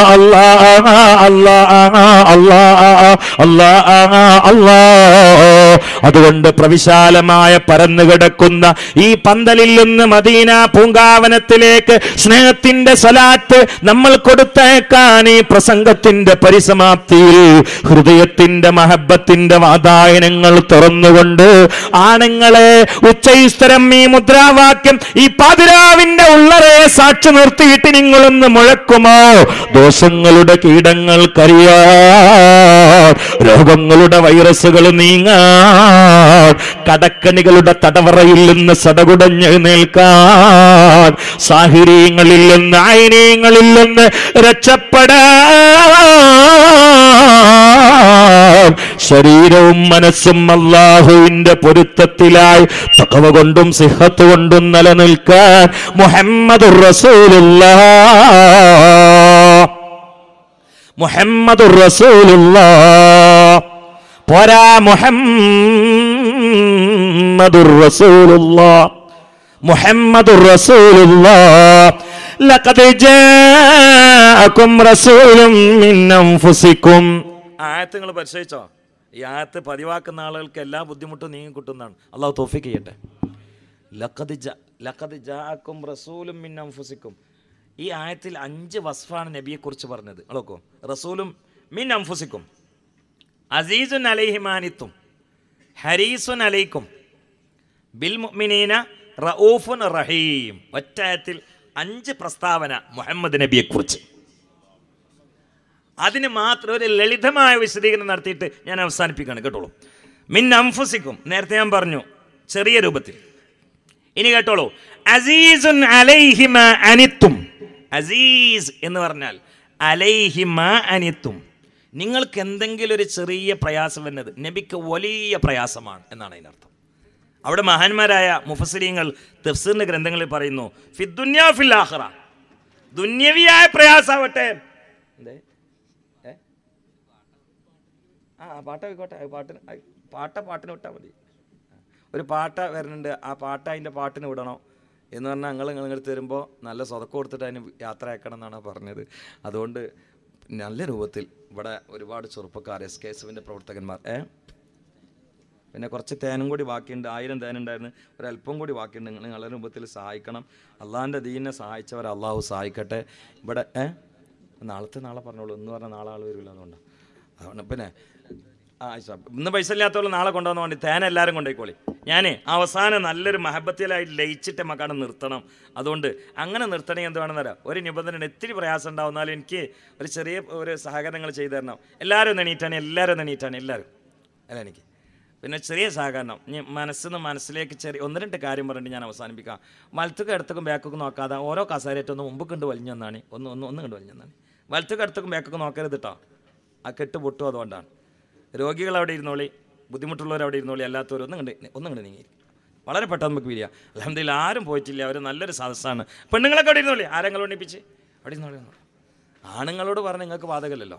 അല്ലാഹ് അല്ലാഹ്. അതുകൊണ്ട് പ്രവിശാലമായ പരന്നുകിടക്കുന്ന ഈ പന്തലിൽ നിന്ന് മദീന പൂങ്കാവനത്തിലേക്ക് സ്നേഹത്തിന്റെ സ്വലാത്ത് നമ്മൾ കൊടുത്തേക്കാൻ ഈ പ്രസംഗത്തിന്റെ പരിസമാപ്തിയിൽ ഹൃദയത്തിന്റെ മഹബത്തിന്റെ വാതായനങ്ങൾ തുറന്നുകൊണ്ട് ആണുങ്ങളെ ഉച്ചൈസ്തരം ഈ മുദ്രാവാക്യം ഈ പാതിരാവിന്റെ ഉള്ളറെ സാക്ഷി നിർത്തിയിട്ട് നിങ്ങളൊന്ന് മുഴക്കുമോ? ദോഷങ്ങളുടെ കീടങ്ങൾക്കറിയാൻ, രോഗങ്ങളുടെ വൈറസുകൾ നീങ്ങാൻ, കടക്കണികളുടെ തടവറയിൽ നിന്ന് സടകുടഞ്ഞെഴുന്നേൽക്കാൻ, സാഹിര്യങ്ങളിൽ നിന്ന് ഐനീയങ്ങളിൽ നിന്ന് രക്ഷപ്പെടാൻ, ശരീരവും മനസ്സും അല്ലാഹുവിന്റെ പൊരുത്തത്തിലായി തഖ്വ കൊണ്ടും സിഹത്ത് കൊണ്ടും നിലനിൽക്കാൻ മുഹമ്മദുർ റസൂലുള്ളാഹ് പോരാ, മുഹമ്മദുർ റസൂലുള്ളാഹ് ലഖദ് ജാഅകും റസൂലും മിൻ അൻഫുസികും. ആയത്ത് നിങ്ങൾ പരിശോധിച്ചോ? ഈ ആയത്ത് പതിവാക്കുന്ന ആളുകൾക്ക് എല്ലാ ബുദ്ധിമുട്ടും നീങ്ങി കിട്ടുന്നതാണ്. അള്ളാഹു തൗഫീഖ് ചെയ്യട്ടെ. ലഖദ് ജാഅകും റസൂലും മിൻ അൻഫുസികും. ഈ ആയത്തിൽ 5 വസ്ഫാണ് നബിയെ കുറിച്ച് പറഞ്ഞത്. നോക്കൂ, റസൂലും മിൻ അൻഫുസികും, അസീസുൻ അലൈഹി മാ അനിത്തും, ഹരീസുൻ അലൈക്കും, ബിൽ മുഅ്മിനീന റഊഫുൻ റഹീം. ഒറ്റ ആയത്തിൽ 5 പ്രസ്താവന മുഹമ്മദ് നബിയെ കുറിച്ച്. അതിന് മാത്രം ഒരു ലളിതമായ വിശദീകരണം നടത്തിയിട്ട് ഞാൻ അവസാനിപ്പിക്കുകയാണ്, കേട്ടോളൂ. മിൻ അൻഫുസികും നേരത്തെ ഞാൻ പറഞ്ഞു ചെറിയ രൂപത്തിൽ. ഇനി കേട്ടോളൂ, അസീസുൻ അലൈഹി മാ അനിത്തും. അസീസ് എന്ന് പറഞ്ഞാൽ അലൈഹി മാ അനിത്തും, നിങ്ങൾക്ക് എന്തെങ്കിലും ഒരു ചെറിയ പ്രയാസം വരുന്നത് നബിക്ക് വലിയ പ്രയാസമാണ് എന്നാണ് അതിനർത്ഥം. അവിടെ മഹാന്മാരായ മുഫസ്സിരീങ്ങൾ തഫ്സീറിന്റെ ഗ്രന്ഥങ്ങളിൽ പറയുന്നു, ഫിദ്ദുന്യാ ഫിൽ ആഖിറ, ദുന്യവിയായ പ്രയാസാവട്ടെ. പാട്ടിന് വിട്ടാൽ മതി. ഒരു പാട്ട വരുന്നുണ്ട്, ആ പാട്ട് അതിൻ്റെ പാട്ടിന് വിടണം എന്ന് പറഞ്ഞാൽ നിങ്ങളെടുത്ത് വരുമ്പോൾ നല്ല സ്വതക്കം കൊടുത്തിട്ട് അതിന് യാത്ര അയക്കണം എന്നാണ് പറഞ്ഞത്. അതുകൊണ്ട് നല്ല രൂപത്തിൽ ഇവിടെ ഒരുപാട് ചെറുപ്പക്കാർ SKSFിൻ്റെ പ്രവർത്തകന്മാർ പിന്നെ കുറച്ച് തേനും കൂടി ബാക്കിയുണ്ട്. 1000 തേനുണ്ടായിരുന്നു, ഒരല്പം കൂടി ബാക്കിയുണ്ട്. നിങ്ങൾ നല്ല രൂപത്തിൽ സഹായിക്കണം. അള്ളാഹിൻ്റെ ദീനിനെ സഹായിച്ചവരെ അള്ളാഹു സഹായിക്കട്ടെ. ഇവിടെ നാളെ പറഞ്ഞോളൂ എന്ന് പറഞ്ഞാൽ നാളെ ആൾ വരില്ല, അതുകൊണ്ടാണ്. പിന്നെ ഇന്ന് പൈസ ഇല്ലാത്തവർ നാളെ കൊണ്ടുവന്ന വേണ്ടി തേൻ എല്ലാവരും കൊണ്ടുപോയിക്കോളി. ഞാൻ അവസാനം നല്ലൊരു മഹബത്തിലായിട്ട് ലയിച്ചിട്ട് നമുക്കാണ് നിർത്തണം. അതുകൊണ്ട് അങ്ങനെ നിർത്തണമെങ്കിൽ എന്താണെന്ന് അറിയാം, ഒരു നിബന്ധന ഇത്തിരി പ്രയാസം ഉണ്ടാവുന്നാലും എനിക്ക് ഒരു ചെറിയ ഒരു സഹകരണങ്ങൾ ചെയ്തു തരണം. എല്ലാവരും ഒന്ന് എണീറ്റാണ്, എല്ലാവരും അല്ല എനിക്ക് പിന്നെ ചെറിയ സഹകരണം. ഇനി മനസ്സിലേക്ക് ചെറിയ 1-2 കാര്യം പറഞ്ഞിട്ട് ഞാൻ അവസാനിപ്പിക്കാം. വലത്തേക്കും ഇടത്തേക്കും ബാക്കൊക്കെ നോക്കാതെ ഓരോ കസാരയായിട്ടൊന്ന് മുമ്പ് കണ്ട് വലിഞ്ഞു തന്നാണ്, ഒന്ന് കണ്ട് വലിഞ്ഞു തന്നാണ്. വലത്തേക്കും ഇടത്തേക്കും ബാക്കൊക്കെ നോക്കരുത് കേട്ടോ, ആ കെട്ട് പൊട്ടും. അതുകൊണ്ടാണ് രോഗികൾ അവിടെ ഇരുന്നോളി, ബുദ്ധിമുട്ടുള്ളവർ അവിടെ ഇരുന്നോളി, അല്ലാത്തവർ ഒന്നും കണ്ട് നീങ്ങി. വളരെ പെട്ടെന്ന് നമുക്ക് വരിക. അൽഹംദുലില്ലാ ആരും പോയിട്ടില്ല, അവർ നല്ലൊരു സദസ്സാണ്. പെണ്ണുങ്ങളൊക്കെ അവിടെ ഇരുന്നോളി, ആരെങ്കിലും എണ്ണിപ്പിച്ച് അവിടെ ഇരുന്നോളി. ആണുങ്ങളോട് പറഞ്ഞ് നിങ്ങൾക്ക് ബാധകമല്ലല്ലോ.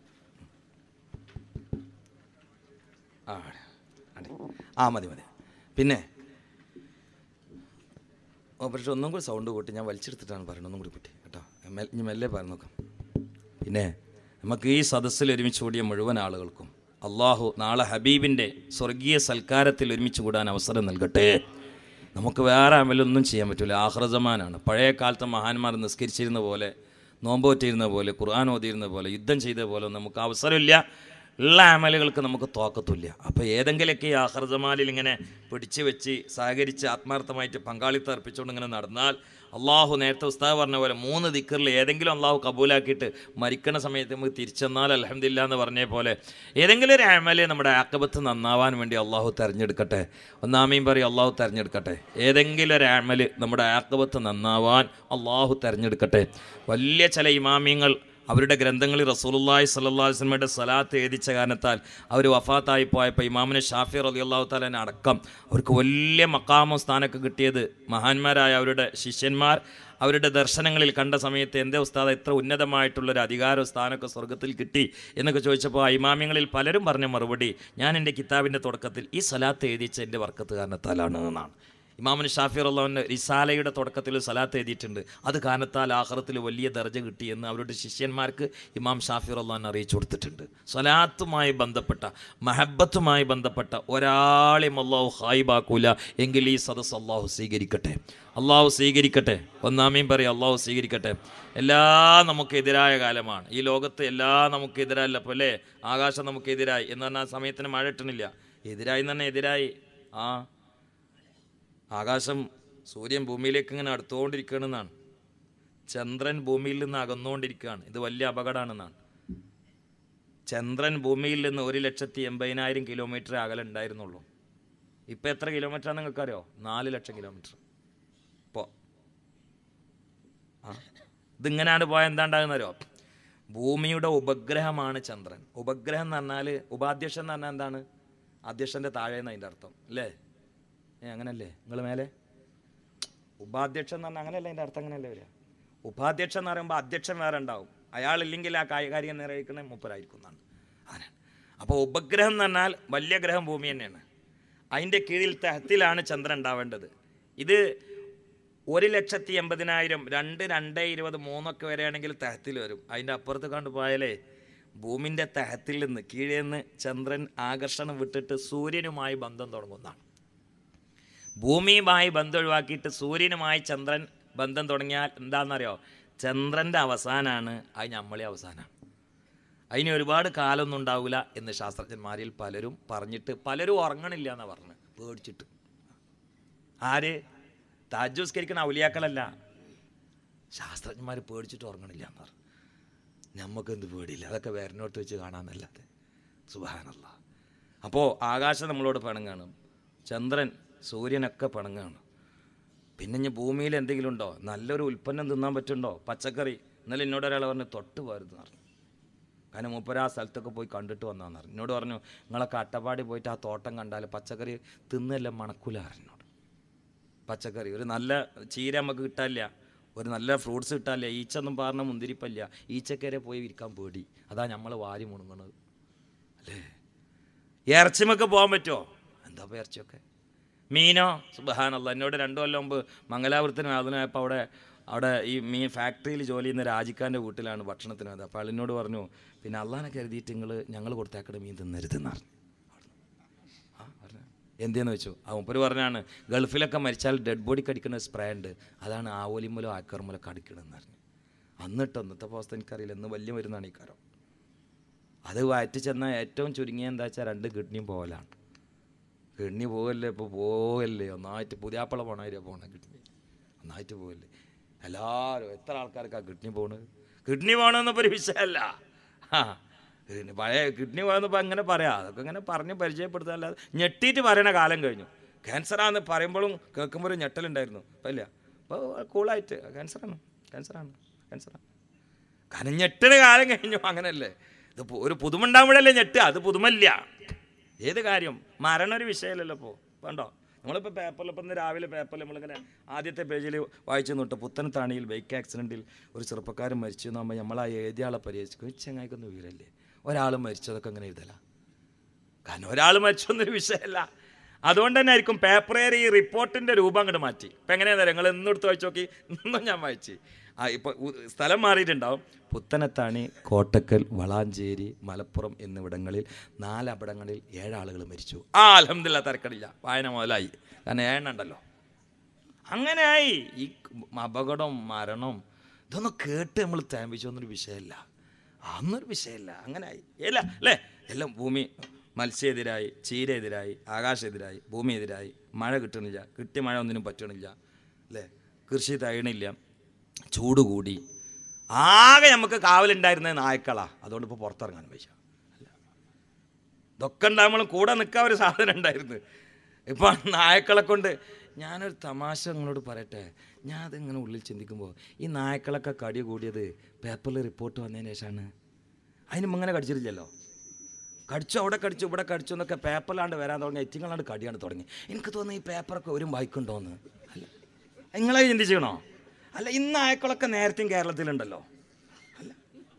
മതി. പിന്നെ പക്ഷെ ഒന്നും കൂടി സൗണ്ട് കൂട്ടി, ഞാൻ വലിച്ചെടുത്തിട്ടാണ് പറയുന്നത്, ഒന്നും കൂടി കൂട്ടി കേട്ടോ, ഇനി മെല്ലെ പറഞ്ഞു നോക്കാം. പിന്നെ നമുക്ക് ഈ സദസ്സിൽ ഒരുമിച്ച് കൂടിയ മുഴുവൻ ആളുകൾക്കും അള്ളാഹു നാളെ ഹബീബിൻ്റെ സ്വർഗീയ സൽക്കാരത്തിൽ ഒരുമിച്ച് കൂടാൻ അവസരം നൽകട്ടെ. നമുക്ക് വേറെ അമലൊന്നും ചെയ്യാൻ പറ്റില്ല, ആഖിറസമാനാണ്. പഴയ കാലത്തെ മഹാന്മാർ നിസ്കരിച്ചിരുന്ന പോലെ, നോമ്പോറ്റിരുന്ന പോലെ, ഖുർആൻ ഓതിയിരുന്ന പോലെ, യുദ്ധം ചെയ്ത പോലെ നമുക്ക് അവസരമില്ല. ഉള്ള അമലുകൾക്ക് നമുക്ക് തോക്കത്തില്ല. അപ്പോൾ ഏതെങ്കിലുമൊക്കെ ഈ ആഖിറസമാനിൽ ഇങ്ങനെ പിടിച്ചു വെച്ച് സഹകരിച്ച് ആത്മാർത്ഥമായിട്ട് പങ്കാളിത്തം അർപ്പിച്ചുകൊണ്ട് ഇങ്ങനെ നടന്നാൽ അള്ളാഹു നേരത്തെ ഉസ്താദ് പറഞ്ഞ പോലെ 3 ദിക്റിൽ ഏതെങ്കിലും അള്ളാഹു കബൂലാക്കിയിട്ട് മരിക്കണ സമയത്ത് നമുക്ക് തിരിച്ചെന്നാൽ അൽഹംദുലില്ലാ എന്ന് പറഞ്ഞ പോലെ ഏതെങ്കിലും ഒരു അമല് നമ്മുടെ ആഖിബത്ത് നന്നാവാൻ വേണ്ടി അള്ളാഹു തിരഞ്ഞെടുക്കട്ടെ. ഒന്നാമയും പറയും, അള്ളാഹു തിരഞ്ഞെടുക്കട്ടെ. ഏതെങ്കിലും ഒരു അമല് നമ്മുടെ ആഖിബത്ത് നന്നാവാൻ അള്ളാഹു തിരഞ്ഞെടുക്കട്ടെ. വലിയ ചില ഇമാമിയങ്ങൾ അവരുടെ ഗ്രന്ഥങ്ങളിൽ റസൂലുള്ളാഹി സ്വല്ലല്ലാഹു അലൈഹി വസല്ലമയുടെ സ്വലാത്ത് എഴുതിച്ച കാരണത്താൽ അവർ വഫാത്തായി പോയപ്പോൾ ഇമാമിന് ഷാഫി റളിയല്ലാഹു തആല അടക്കം അവർക്ക് വലിയ മഖാമും സ്ഥാനമൊക്കെ കിട്ടിയത് മഹാന്മാരായ അവരുടെ ശിഷ്യന്മാർ അവരുടെ ദർശനങ്ങളിൽ കണ്ട സമയത്ത് എൻ്റെ ഉസ്താദ് എത്ര ഉന്നതമായിട്ടുള്ളൊരു അധികാരവും സ്ഥാനമൊക്കെ സ്വർഗത്തിൽ കിട്ടി എന്നൊക്കെ ചോദിച്ചപ്പോൾ ആ ഇമാമിങ്ങളിൽ പലരും പറഞ്ഞ മറുപടി, ഞാൻ എൻ്റെ കിതാബിൻ്റെ തുടക്കത്തിൽ ഈ സ്വലാത്ത് എഴുതിച്ച എൻ്റെ വർക്കത്ത് കാരണത്താലാണ് എന്നാണ്. ഇമാമുൻ ഷാഫി റളിയല്ലാഹു റിസാലയുടെ തുടക്കത്തിൽ സലാത്ത് എഴുതിയിട്ടുണ്ട്. അത് കാരണത്താൽ ആഖിറത്തിൽ വലിയ ദർജ കിട്ടിയെന്ന് അവരുടെ ശിഷ്യന്മാർക്ക് ഇമാം ഷാഫി റളിയല്ലാഹു അറിയിച്ചു കൊടുത്തിട്ടുണ്ട്. സ്വലാത്തുമായി ബന്ധപ്പെട്ട മഹബത്തുമായി ബന്ധപ്പെട്ട ഒരാളെയും അള്ളാഹു ഹായിബാക്കൂല. എങ്കിൽ ഈ സദസ് അള്ളാഹു സ്വീകരിക്കട്ടെ, അള്ളാഹു സ്വീകരിക്കട്ടെ. ഒന്നാമയും പറയും, അള്ളാഹു സ്വീകരിക്കട്ടെ. എല്ലാം നമുക്കെതിരായ കാലമാണ് ഈ ലോകത്ത്, എല്ലാം നമുക്കെതിരല്ല. അപ്പോൾ അല്ലേ ആകാശം നമുക്കെതിരായി എന്ന് പറഞ്ഞാൽ സമയത്തിന് മഴ ഇട്ടണില്ല, എതിരായി എന്ന് പറഞ്ഞാൽ എതിരായി. ആകാശം സൂര്യൻ ഭൂമിയിലേക്ക് ഇങ്ങനെ അടുത്തുകൊണ്ടിരിക്കുകയാണെന്നാണ്, ചന്ദ്രൻ ഭൂമിയിൽ നിന്ന് അകന്നുകൊണ്ടിരിക്കുകയാണ്. ഇത് വലിയ അപകടമാണെന്നാണ്. ചന്ദ്രൻ ഭൂമിയിൽ നിന്ന് 1,80,000 കിലോമീറ്റർ അകലുണ്ടായിരുന്നുള്ളൂ. ഇപ്പം എത്ര കിലോമീറ്ററാണെന്ന് നിങ്ങൾക്കറിയോ? 4 ലക്ഷം കിലോമീറ്റർ. ഇപ്പോൾ ഇതിങ്ങനെയാണ് പോയാൽ എന്താ ഉണ്ടാകുന്നറിയോ? ഭൂമിയുടെ ഉപഗ്രഹമാണ് ചന്ദ്രൻ. ഉപഗ്രഹം എന്ന് പറഞ്ഞാൽ, ഉപാധ്യക്ഷൻ എന്ന് പറഞ്ഞാൽ എന്താണ്? അധ്യക്ഷൻ്റെ താഴേന്ന് അതിൻ്റെ അർത്ഥം അല്ലേ? അങ്ങനല്ലേ? നിങ്ങൾ മേലെ ഉപാധ്യക്ഷൻ എന്ന് പറഞ്ഞാൽ അങ്ങനെയല്ല, അതിൻ്റെ അർത്ഥം അങ്ങനെയല്ലേ വരിക? ഉപാധ്യക്ഷൻ എന്ന് പറയുമ്പോൾ അധ്യക്ഷൻ വേറെ ഉണ്ടാവും, അയാളില്ലെങ്കിൽ ആ കാര്യം നിർവഹിക്കണേ മൂപ്പരായിരിക്കും എന്നാണ്. അങ്ങനെ അപ്പോൾ ഉപഗ്രഹം എന്ന് പറഞ്ഞാൽ വലിയ ഗ്രഹം ഭൂമി തന്നെയാണ്. അതിൻ്റെ കീഴിൽ തഹത്തിലാണ് ചന്ദ്രൻ ഉണ്ടാവേണ്ടത്. ഇത് 1,80,000 2, 2, 20, 3 വരെയാണെങ്കിൽ തഹത്തിൽ വരും. അതിൻ്റെ അപ്പുറത്ത് കണ്ടുപോയാലേ ഭൂമിൻ്റെ തഹത്തിൽ നിന്ന് കീഴേ നിന്ന് ചന്ദ്രൻ ആകർഷണം വിട്ടിട്ട് സൂര്യനുമായി ബന്ധം തുടങ്ങുന്നതാണ്. ഭൂമിയുമായി ബന്ധം ഒഴിവാക്കിയിട്ട് സൂര്യനുമായി ചന്ദ്രൻ ബന്ധം തുടങ്ങിയാൽ എന്താണെന്നറിയോ? ചന്ദ്രൻ്റെ അവസാനമാണ്, അത് നമ്മളെ അവസാനമാണ്. അതിന് ഒരുപാട് കാലമൊന്നും ഉണ്ടാവില്ല എന്ന് ശാസ്ത്രജ്ഞന്മാരിൽ പലരും പറഞ്ഞിട്ട് പലരും ഉറങ്ങണില്ല എന്നാണ് പറഞ്ഞത്, പേടിച്ചിട്ട്. ആര്? താജ്ജുസ്കരിക്കണ ഔലിയാക്കളല്ല, ശാസ്ത്രജ്ഞന്മാർ പേടിച്ചിട്ട് ഉറങ്ങണില്ല എന്ന് പറഞ്ഞു. നമുക്കെന്ത് പേടിയില്ല, അതൊക്കെ വേറിനോട്ട് വെച്ച് കാണാമെന്നല്ലാതെ. സുബ്ഹാനല്ലാഹ്. അപ്പോൾ ആകാശം നമ്മളോട് പിണങ്ങാണ്, ചന്ദ്രൻ സൂര്യനൊക്കെ പിണങ്ങാണ്. പിന്നെ ഇനി ഭൂമിയിൽ എന്തെങ്കിലും ഉണ്ടോ? നല്ലൊരു ഉൽപ്പന്നം തിന്നാൻ പറ്റുണ്ടോ? പച്ചക്കറി. ഇന്നലെ എന്നോട് ഒരാൾ പറഞ്ഞു തൊട്ട് പോരുതെന്ന് പറഞ്ഞു. കാരണം മൂപ്പര് ആ സ്ഥലത്തൊക്കെ പോയി കണ്ടിട്ട് വന്നാന്ന് പറഞ്ഞു. എന്നോട് പറഞ്ഞു, നിങ്ങളൊക്കെ അട്ടപ്പാടി പോയിട്ട് ആ തോട്ടം കണ്ടാൽ പച്ചക്കറി തിന്നെല്ലാം മണക്കൂല അറിഞ്ഞോട്. പച്ചക്കറി ഒരു നല്ല ചീര നമുക്ക് കിട്ടാനില്ല, ഒരു നല്ല ഫ്രൂട്ട്സ് കിട്ടാനില്ല, ഈച്ചൊന്നും പറഞ്ഞ മുന്തിരിപ്പല്ല, ഈച്ചക്കരെ പോയി വിരിക്കാൻ പേടി. അതാ നമ്മൾ വാരി മുണുങ്ങണത് അല്ലേ? ഇറച്ചിമൊക്കെ പോകാൻ പറ്റുമോ? എന്താ ഇപ്പോൾ ഇറച്ചിയൊക്കെ? മീനോ? സുബ്ഹാനല്ലാഹ്. എന്നോട് 2 കൊല്ലം മുമ്പ് മംഗലാപുരത്തിന് അതിനായപ്പോൾ അവിടെ ഈ മീൻ ഫാക്ടറിയിൽ ജോലി ചെയ്യുന്ന രാജിക്കാരൻ്റെ വീട്ടിലാണ് ഭക്ഷണത്തിന് വന്നത്. അപ്പോൾ ആളിനോട് പറഞ്ഞു, പിന്നെ അള്ളാനെ കരുതിയിട്ട് ഞങ്ങൾ കൊടുത്തേക്കട മീൻ തിന്നരുതെന്ന് പറഞ്ഞു. എന്തെന്ന് വെച്ചു? ആ മുപ്പര് പറഞ്ഞാണ്, ഗൾഫിലൊക്കെ മരിച്ചാൽ ഡെഡ് ബോഡിക്ക് അടിക്കുന്ന സ്പ്രേ ഉണ്ട്, അതാണ് ആവോലിമലോ ആക്കർമലോ കടിക്കണമെന്ന് പറഞ്ഞു. അന്നത്തെ അവസ്ഥ എനിക്കറിയില്ല, ഇന്ന് വലിയ മരുന്നാണ് ഈ കാരം. അത് വയറ്റി ചെന്നാൽ ഏറ്റവും ചുരുങ്ങിയ എന്താ വെച്ചാൽ 2 കിഡ്നിയും പോകലാണ്. കിഡ്നി പോകല്ലേ, ഇപ്പോൾ പോകല്ലേ, ഒന്നായിട്ട് പുതിയാപ്പള പോണായിരിക്കും പോകണ കിഡ്നി ഒന്നായിട്ട് പോകല്ലേ. എല്ലാവരും എത്ര ആൾക്കാർക്കാണ് കിഡ്നി പോണത്? കിഡ്നി പോകണമെന്നിപ്പോൾ ഒരു വിഷയമല്ല. പഴയ കിഡ്നി പോകണമെന്നിപ്പോൾ അങ്ങനെ പറയാം, അതൊക്കെ ഇങ്ങനെ പറഞ്ഞ് പരിചയപ്പെടുത്താനല്ലാതെ ഞെട്ടിയിട്ട് പറയണ കാലം കഴിഞ്ഞു. ക്യാൻസറാന്ന് പറയുമ്പോഴും കേൾക്കുമ്പോഴും ഞെട്ടലുണ്ടായിരുന്നു. അപ്പം ഇല്ല, ഇപ്പോൾ കൂളായിട്ട് ക്യാൻസറാണ്. കാരണം ഞെട്ടിന് കാലം കഴിഞ്ഞു. അങ്ങനെയല്ലേ, ഇത് ഒരു പുതുമ ഉണ്ടാകുമ്പോഴല്ലേ ഞെട്ടുക, അത് പുതുമല്ല. ഏത് കാര്യം മരണം ഒരു വിഷയമല്ലല്ലോ ഇപ്പോൾ. വേണ്ടോ, നമ്മളിപ്പോൾ പേപ്പറിൽ ഇപ്പം ഇന്ന് രാവിലെ പേപ്പറിൽ നമ്മളിങ്ങനെ ആദ്യത്തെ പേജിൽ വായിച്ചു നോട്ട്, പുത്തനത്താണിയിൽ ബൈക്ക് ആക്സിഡൻറ്റിൽ ഒരു ചെറുപ്പക്കാരൻ മരിച്ചു എന്നാകുമ്പോൾ നമ്മൾ ആ എഴുതിയ ആളെ പരിഹരിച്ചു. ചങ്ങായിക്കൊന്നും വീരല്ലേ, ഒരാൾ മരിച്ചതൊക്കെ അങ്ങനെ എഴുതല. കാരണം ഒരാൾ മരിച്ചൊന്നൊരു വിഷയമല്ല. അതുകൊണ്ട് തന്നെ ആയിരിക്കും പേപ്പറേറെ ഈ റിപ്പോർട്ടിൻ്റെ രൂപം അങ്ങോട്ട് മാറ്റി. ഇപ്പം എങ്ങനെയാണെന്ന് അറിയാം, നിങ്ങൾ എന്നും എടുത്ത് വായിച്ച് നോക്കി. ഇന്നും ഞാൻ വായിച്ച് ഇപ്പോൾ സ്ഥലം മാറിയിട്ടുണ്ടാവും. പുത്തനത്താണി, കോട്ടക്കൽ, വളാഞ്ചേരി, മലപ്പുറം എന്നിവിടങ്ങളിൽ 4 അപകടങ്ങളിൽ 7 ആളുകൾ മരിച്ചു. അൽഹംദുലില്ലാ, തരക്കടില്ല, വായന മുതലായി. കാരണം 7 ഉണ്ടല്ലോ. അങ്ങനെയായി ഈ അപകടം മരണം ഇതൊന്നും കേട്ട് നമ്മൾ തേമ്പിച്ചൊന്നൊരു വിഷയമല്ല, അന്നൊരു വിഷയമല്ല. അങ്ങനെയായി ഇല്ല അല്ലേ. എല്ലാം ഭൂമി മത്സ്യമെതിരായി, ചീരെതിരായി, ആകാശമെതിരായി, ഭൂമി എതിരായി. മഴ കിട്ടണില്ല, കിട്ടിയ മഴ ഒന്നിനും പറ്റണില്ല അല്ലേ. കൃഷി തയ്യണില്ല, ചൂട് കൂടി. ആകെ നമുക്ക് കാവലുണ്ടായിരുന്നത് നായ്ക്കളാണ്. അതുകൊണ്ട് ഇപ്പോൾ പുറത്തിറങ്ങാൻ പൈസ അല്ല. ഇതൊക്കെ ഉണ്ടാകുമ്പോഴും കൂടെ നിൽക്കാൻ ഒരു സാധനം ഉണ്ടായിരുന്നു. ഇപ്പം നായ്ക്കളെ കൊണ്ട്. ഞാനൊരു തമാശ നിങ്ങളോട് പറയട്ടെ. ഞാൻ അതിങ്ങനെ ഉള്ളിൽ ചിന്തിക്കുമ്പോൾ ഈ നായ്ക്കളൊക്കെ കടി കൂടിയത് പേപ്പറിൽ റിപ്പോർട്ട് വന്നതിന് ശേഷമാണ്. അതിനും ഇങ്ങനെ കടിച്ചിട്ടില്ലല്ലോ. കടിച്ചു, അവിടെ കടിച്ചു, ഇവിടെ കടിച്ചു എന്നൊക്കെ പേപ്പറിലാണ്ട് വരാൻ തുടങ്ങി, എറ്റിങ്ങളാണ്ട് കടിയാണ് തുടങ്ങി. എനിക്ക് തോന്നുന്നു ഈ പേപ്പറൊക്കെ ഒരു വായിക്കുണ്ടോയെന്ന്. അല്ല, നിങ്ങളെ ചിന്തിച്ചണോ? അല്ല, ഇന്ന് നായ്ക്കളൊക്കെ നേരത്തെയും കേരളത്തിലുണ്ടല്ലോ. അല്ല,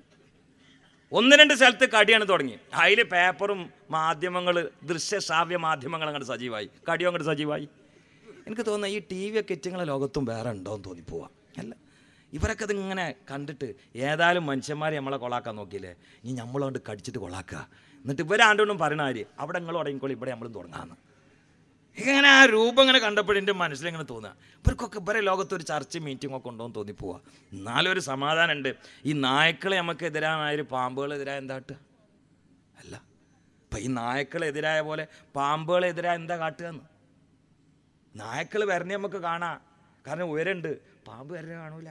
1-2 സ്ഥലത്ത് കടിയാണ് തുടങ്ങി. അതിൽ പേപ്പറും മാധ്യമങ്ങൾ, ദൃശ്യശ്രാവ്യ മാധ്യമങ്ങൾ അങ്ങോട്ട് സജീവമായി, കടിയും അങ്ങോട്ട് സജീവമായി. എനിക്ക് തോന്നുന്നു ഈ TV ഒക്കെ എറ്റിങ്ങളെ ലോകത്തും വേറെ ഉണ്ടോയെന്ന് തോന്നിപ്പോവാം. അല്ല, ഇവരൊക്കെ ഇതിങ്ങനെ കണ്ടിട്ട് ഏതായാലും മനുഷ്യന്മാരെ നമ്മളെ കൊളാക്കാൻ നോക്കിയില്ലേ, ഇനി നമ്മളോണ്ട് കടിച്ചിട്ട് കൊളാക്കുക. എന്നിട്ട് ഇവരാണ്ടൊന്നും പറയണ ആര് അവിടെ നിങ്ങൾ തുടങ്ങിക്കോളി, ഇവിടെ നമ്മളും തുടങ്ങാമെന്ന്. ഇങ്ങനെ ആ രൂപം ഇങ്ങനെ കണ്ടപ്പോഴെൻ്റെ മനസ്സിലിങ്ങനെ തോന്നുക, ഇവർക്കൊക്കെ ഇവരെ ലോകത്തൊരു ചർച്ചയും മീറ്റിംഗ് ഒക്കെ ഉണ്ടോയെന്ന് തോന്നിപ്പോവുക. എന്നാലും ഒരു സമാധാനമുണ്ട്. ഈ നായ്ക്കളെ നമുക്ക് എതിരായ പാമ്പുകളെതിരായ എന്താട്ടുക അല്ല. ഇപ്പം ഈ നായ്ക്കളെതിരായ പോലെ പാമ്പുകളെതിരായ എന്താ കാട്ടുകയെന്ന്. നായ്ക്കൾ വരണേ നമുക്ക് കാണാം, കാരണം ഉയരണ്ട്. പാമ്പ് വരണേ കാണൂല.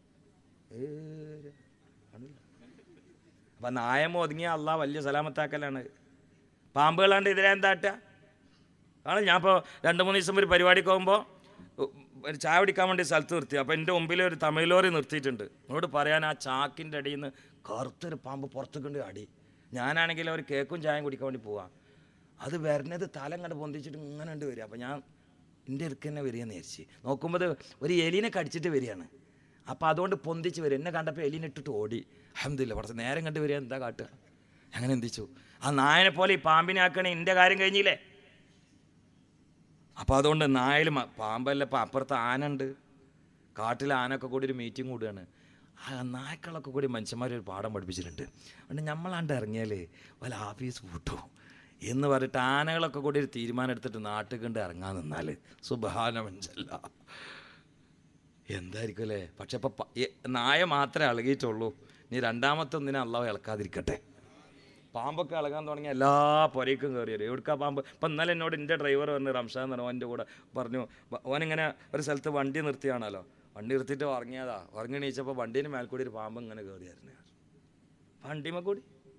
അപ്പം നായമ ഒതുങ്ങിയ അള്ളാഹ് വലിയ സലാമത്താക്കലാണ്. പാമ്പുകളാണ്ട് എതിരായ എന്താട്ടുക ആണ്. ഞാൻ ഇപ്പോൾ 2-3 ദിവസം ഒരു പരിപാടിക്ക് പോകുമ്പോൾ ഒരു ചായ കുടിക്കാൻ വേണ്ടി സ്ഥലത്ത് നിർത്തി. അപ്പോൾ എൻ്റെ മുമ്പിൽ ഒരു തമിഴ് ലോറി നിർത്തിയിട്ടുണ്ട്. എന്നോട് പറയാൻ ആ ചാക്കിൻ്റെ അടിയിൽ നിന്ന് കറുത്തൊരു പാമ്പ് പുറത്തേക്കൊണ്ട് അടി. ഞാനാണെങ്കിൽ ഒരു കേക്കും ചായയും കുടിക്കാൻ വേണ്ടി പോവാം. അത് വരുന്നത് തലം കണ്ട് പൊന്തിച്ചിട്ട് ഇങ്ങനെ ഉണ്ട് വരിക. അപ്പോൾ ഞാൻ എൻ്റെ ഇടുക്ക് തന്നെ വരികയെന്ന് വിചാരിച്ച് നോക്കുമ്പോൾ ഒരു എലീനെ കടിച്ചിട്ട് വരികയാണ്. അപ്പോൾ അതുകൊണ്ട് പൊന്തിച്ച് വരും. എന്നെ കണ്ടപ്പോൾ എലീനെ ഇട്ടിട്ട് ഓടി. അൽഹംദുലില്ലാ, കുറച്ച് നേരം കണ്ട് വരിക, എന്താ കാട്ടുക. അങ്ങനെ എന്തിച്ചു. ആ നായനെ പോലെ ഈ പാമ്പിനെ ആക്കണേ എൻ്റെ കാര്യം കഴിഞ്ഞില്ലേ. അപ്പോൾ അതുകൊണ്ട് നായലും പാമ്പല്ല. ഇപ്പം അപ്പുറത്ത് ആന ഉണ്ട്, കാട്ടിലെ ആനൊക്കെ കൂടി ഒരു മീറ്റിംഗ് കൂടുകയാണ്. ആ നായ്ക്കളൊക്കെ കൂടി മനുഷ്യന്മാരൊരു പാഠം പഠിപ്പിച്ചിട്ടുണ്ട്. അതുകൊണ്ട് നമ്മളാണ്ട് ഇറങ്ങിയാൽ വല്ല ആഫീസ് പൂട്ടും എന്ന് പറഞ്ഞിട്ട് ആനകളൊക്കെ കൂടി ഒരു തീരുമാനം എടുത്തിട്ട് നാട്ടിൽ കണ്ട് ഇറങ്ങാൻ നിന്നാൽ സുബ്ഹാന മൻസല്ല എന്തായിരിക്കും അല്ലേ. പക്ഷെ ഇപ്പം നായ മാത്രമേ ഇളകിയിട്ടുള്ളൂ. ഇനി രണ്ടാമത്തെ ഒന്നിനെ അള്ളാഹു ഇളക്കാതിരിക്കട്ടെ. പാമ്പൊക്കെ ഇളകാൻ തുടങ്ങിയ എല്ലാ പുരയ്ക്കും കയറി വരും. എവിടുക്കാ പാമ്പ്. ഇപ്പം ഇന്നലെ എന്നോട് എൻ്റെ ഡ്രൈവർ പറഞ്ഞു, റംഷാൻ എന്ന് പറഞ്ഞു, എൻ്റെ കൂടെ പറഞ്ഞു, ഓനിങ്ങനെ ഒരു സ്ഥലത്ത് വണ്ടി നിർത്തിയാണല്ലോ. വണ്ടി നിർത്തിയിട്ട് ഉറങ്ങിയതാ. ഉറങ്ങി എണീച്ചപ്പോൾ വണ്ടീൻ്റെ മേൽക്കൂടി ഒരു പാമ്പ് ഇങ്ങനെ കയറിയായിരുന്നു. വണ്ടിമേ കൂടി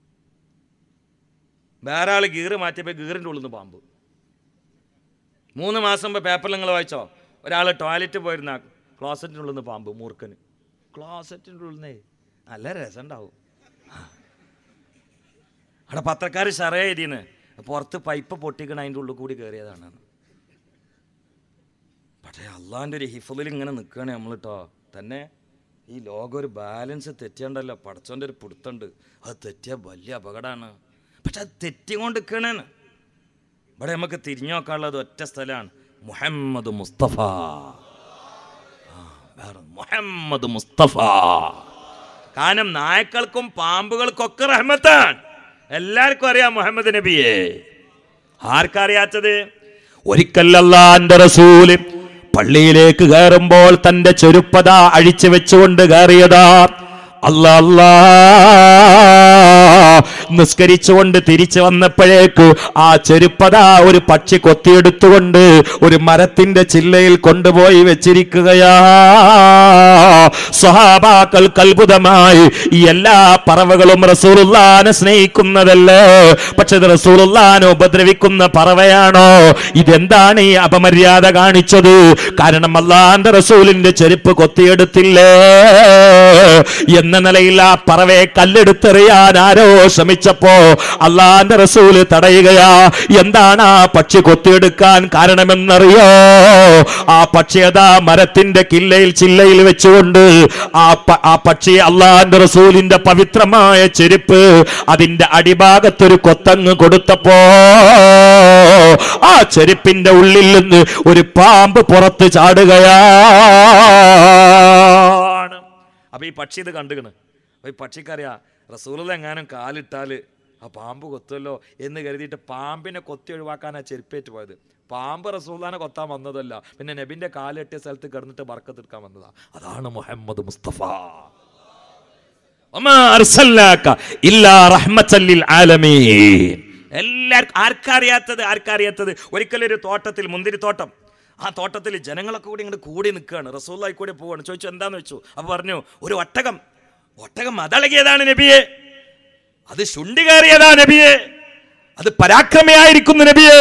വേറെ ആൾ ഗീറ് മാറ്റിയപ്പോൾ ഗീറിൻ്റെ ഉള്ളിൽ നിന്ന് പാമ്പ്. 3 മാസം മുമ്പ് പേപ്പറിൽ നിങ്ങൾ വായിച്ചോ, ഒരാൾ ടോയ്ലറ്റ് പോയിരുന്ന ക്ലോസറ്റിൻ്റെ ഉള്ളിൽ നിന്ന് പാമ്പ്. മൂർഖന് ക്ലോസറ്റിൻ്റെ ഉള്ളിൽ നിന്നേ നല്ല രസം ഉണ്ടാവും. അവിടെ പത്രക്കാർ ഷറ എഴുതിയെന്ന്, പുറത്ത് പൈപ്പ് പൊട്ടിക്കണ അതിൻ്റെ ഉള്ളിൽ കൂടി കയറിയതാണ്. പക്ഷേ അള്ളാൻ്റെ ഒരു ഹിഫ്ളിൽ ഇങ്ങനെ നിൽക്കുകയാണ് നമ്മൾ കേട്ടോ. തന്നെ ഈ ലോകം ഒരു ബാലൻസ് തെറ്റിയണ്ടല്ലോ. പടച്ചോൻ്റെ ഒരു പിടുത്തുണ്ട്. അത് തെറ്റിയാൽ വലിയ അപകടമാണ്. പക്ഷെ അത് തെറ്റിക്കൊണ്ട് നിൽക്കണേന്ന്. ഇവിടെ നമുക്ക് തിരിഞ്ഞു നോക്കാനുള്ളത് ഒറ്റ സ്ഥലമാണ്, മുഹമ്മദ് മുസ്തഫ. വേറെ മുഹമ്മദ് മുസ്തഫ. കാരണം നായ്ക്കൾക്കും പാമ്പുകൾക്കൊക്കെ റഹ്മത്താണ്. എല്ലാവർക്കും അറിയാം മുഹമ്മദ് നബിയെ. ആർക്കറിയാത്തത്? ഒരിക്കൽ അല്ലാഹുവിന്റെ റസൂൽ പള്ളിയിലേക്ക് കയറുമ്പോൾ തന്റെ ചെരുപ്പത അഴിച്ചു വെച്ചുകൊണ്ട് കയറിയതാ. അല്ലാഹ് നിസ്കരിച്ചുകൊണ്ട് തിരിച്ചു വന്നപ്പോഴേക്ക് ആ ചെരുപ്പതാ ഒരു പക്ഷി കൊത്തിയെടുത്തുകൊണ്ട് ഒരു മരത്തിന്റെ ചില്ലയിൽ കൊണ്ടുപോയി വെച്ചിരിക്കുകയാ. സ്വഹാബാക്കൾക്ക് അത്ഭുതമായി. ഈ എല്ലാ പറവകളും റസൂലുള്ളാഹിനെ സ്നേഹിക്കുന്നതല്ലേ, പക്ഷെ റസൂലുള്ളാഹിനെ ഉപദ്രവിക്കുന്ന പറവയാണോ? ഇതെന്താണ് ഈ അപമര്യാദ കാണിച്ചത്? കാരണം അല്ലാഹുവിന്റെ റസൂലിന്റെ ചെരുപ്പ് കൊത്തിയെടുത്തില്ലേ എന്ന നിലയിൽ ആ പറവയെ കല്ലെടുത്തെറിയാൻ ആരോ ശ്രമിച്ചപ്പോ അല്ലാഹുവിന്റെ റസൂല് തടയുകയാ. എന്താണ് ആ പക്ഷി കൊത്തിയെടുക്കാൻ കാരണമെന്നറിയോ? ആ പക്ഷി അതാ മരത്തിന്റെ ചില്ലയിൽ വെച്ചുകൊണ്ട് ആ പക്ഷി അല്ലാഹുവിന്റെ റസൂലിന്റെ പവിത്രമായ ചെരുപ്പ് അതിന്റെ അടിഭാഗത്തൊരു കൊത്തങ്ങ് കൊടുത്തപ്പോ ആ ചെരുപ്പിന്റെ ഉള്ളിൽ നിന്ന് ഒരു പാമ്പ് പുറത്ത് ചാടുകയാണ്. അപ്പൊ ഈ പക്ഷി ഇത് കണ്ടുകണ്. അപ്പൊ ഈ പക്ഷിക്കറിയാ റസൂലുള്ള എങ്ങാനും കാലിട്ടാല് ആ പാമ്പ് കൊത്തുമല്ലോ എന്ന് കരുതിയിട്ട് പാമ്പിനെ കൊത്തി ഒഴിവാക്കാൻ ആ ചെരുപ്പേറ്റ് പോയത്. പാമ്പ് റസൂലുള്ളാഹിനെ കൊത്താൻ വന്നതല്ല, പിന്നെ നബിന്റെ കാലെട്ടിയ സ്ഥലത്ത് കിടന്നിട്ട് ബർക്കത്തെടുക്കാൻ വന്നതാ. അതാണ് മുഹമ്മദ് മുസ്തഫ. എല്ലാവർക്കും ആർക്കറിയാത്തത് ഒരിക്കലൊരു തോട്ടത്തിൽ, മുന്തിരിത്തോട്ടം, ആ തോട്ടത്തിൽ ജനങ്ങളൊക്കെ കൂടി ഇങ്ങോട്ട് കൂടി നിൽക്കുകയാണ്. റസൂലുള്ളാഹി കൂടി പോവാണ്. ചോദിച്ചു എന്താന്ന് വെച്ചു. അപ്പൊ പറഞ്ഞു ഒരു ഒട്ടകം അതളകിയതാണ് നബിയെ, അത് ശുണ്ടി കയറിയതാ നബിയെ, അത് പരാക്രമയായിരിക്കുന്നു നബിയെ.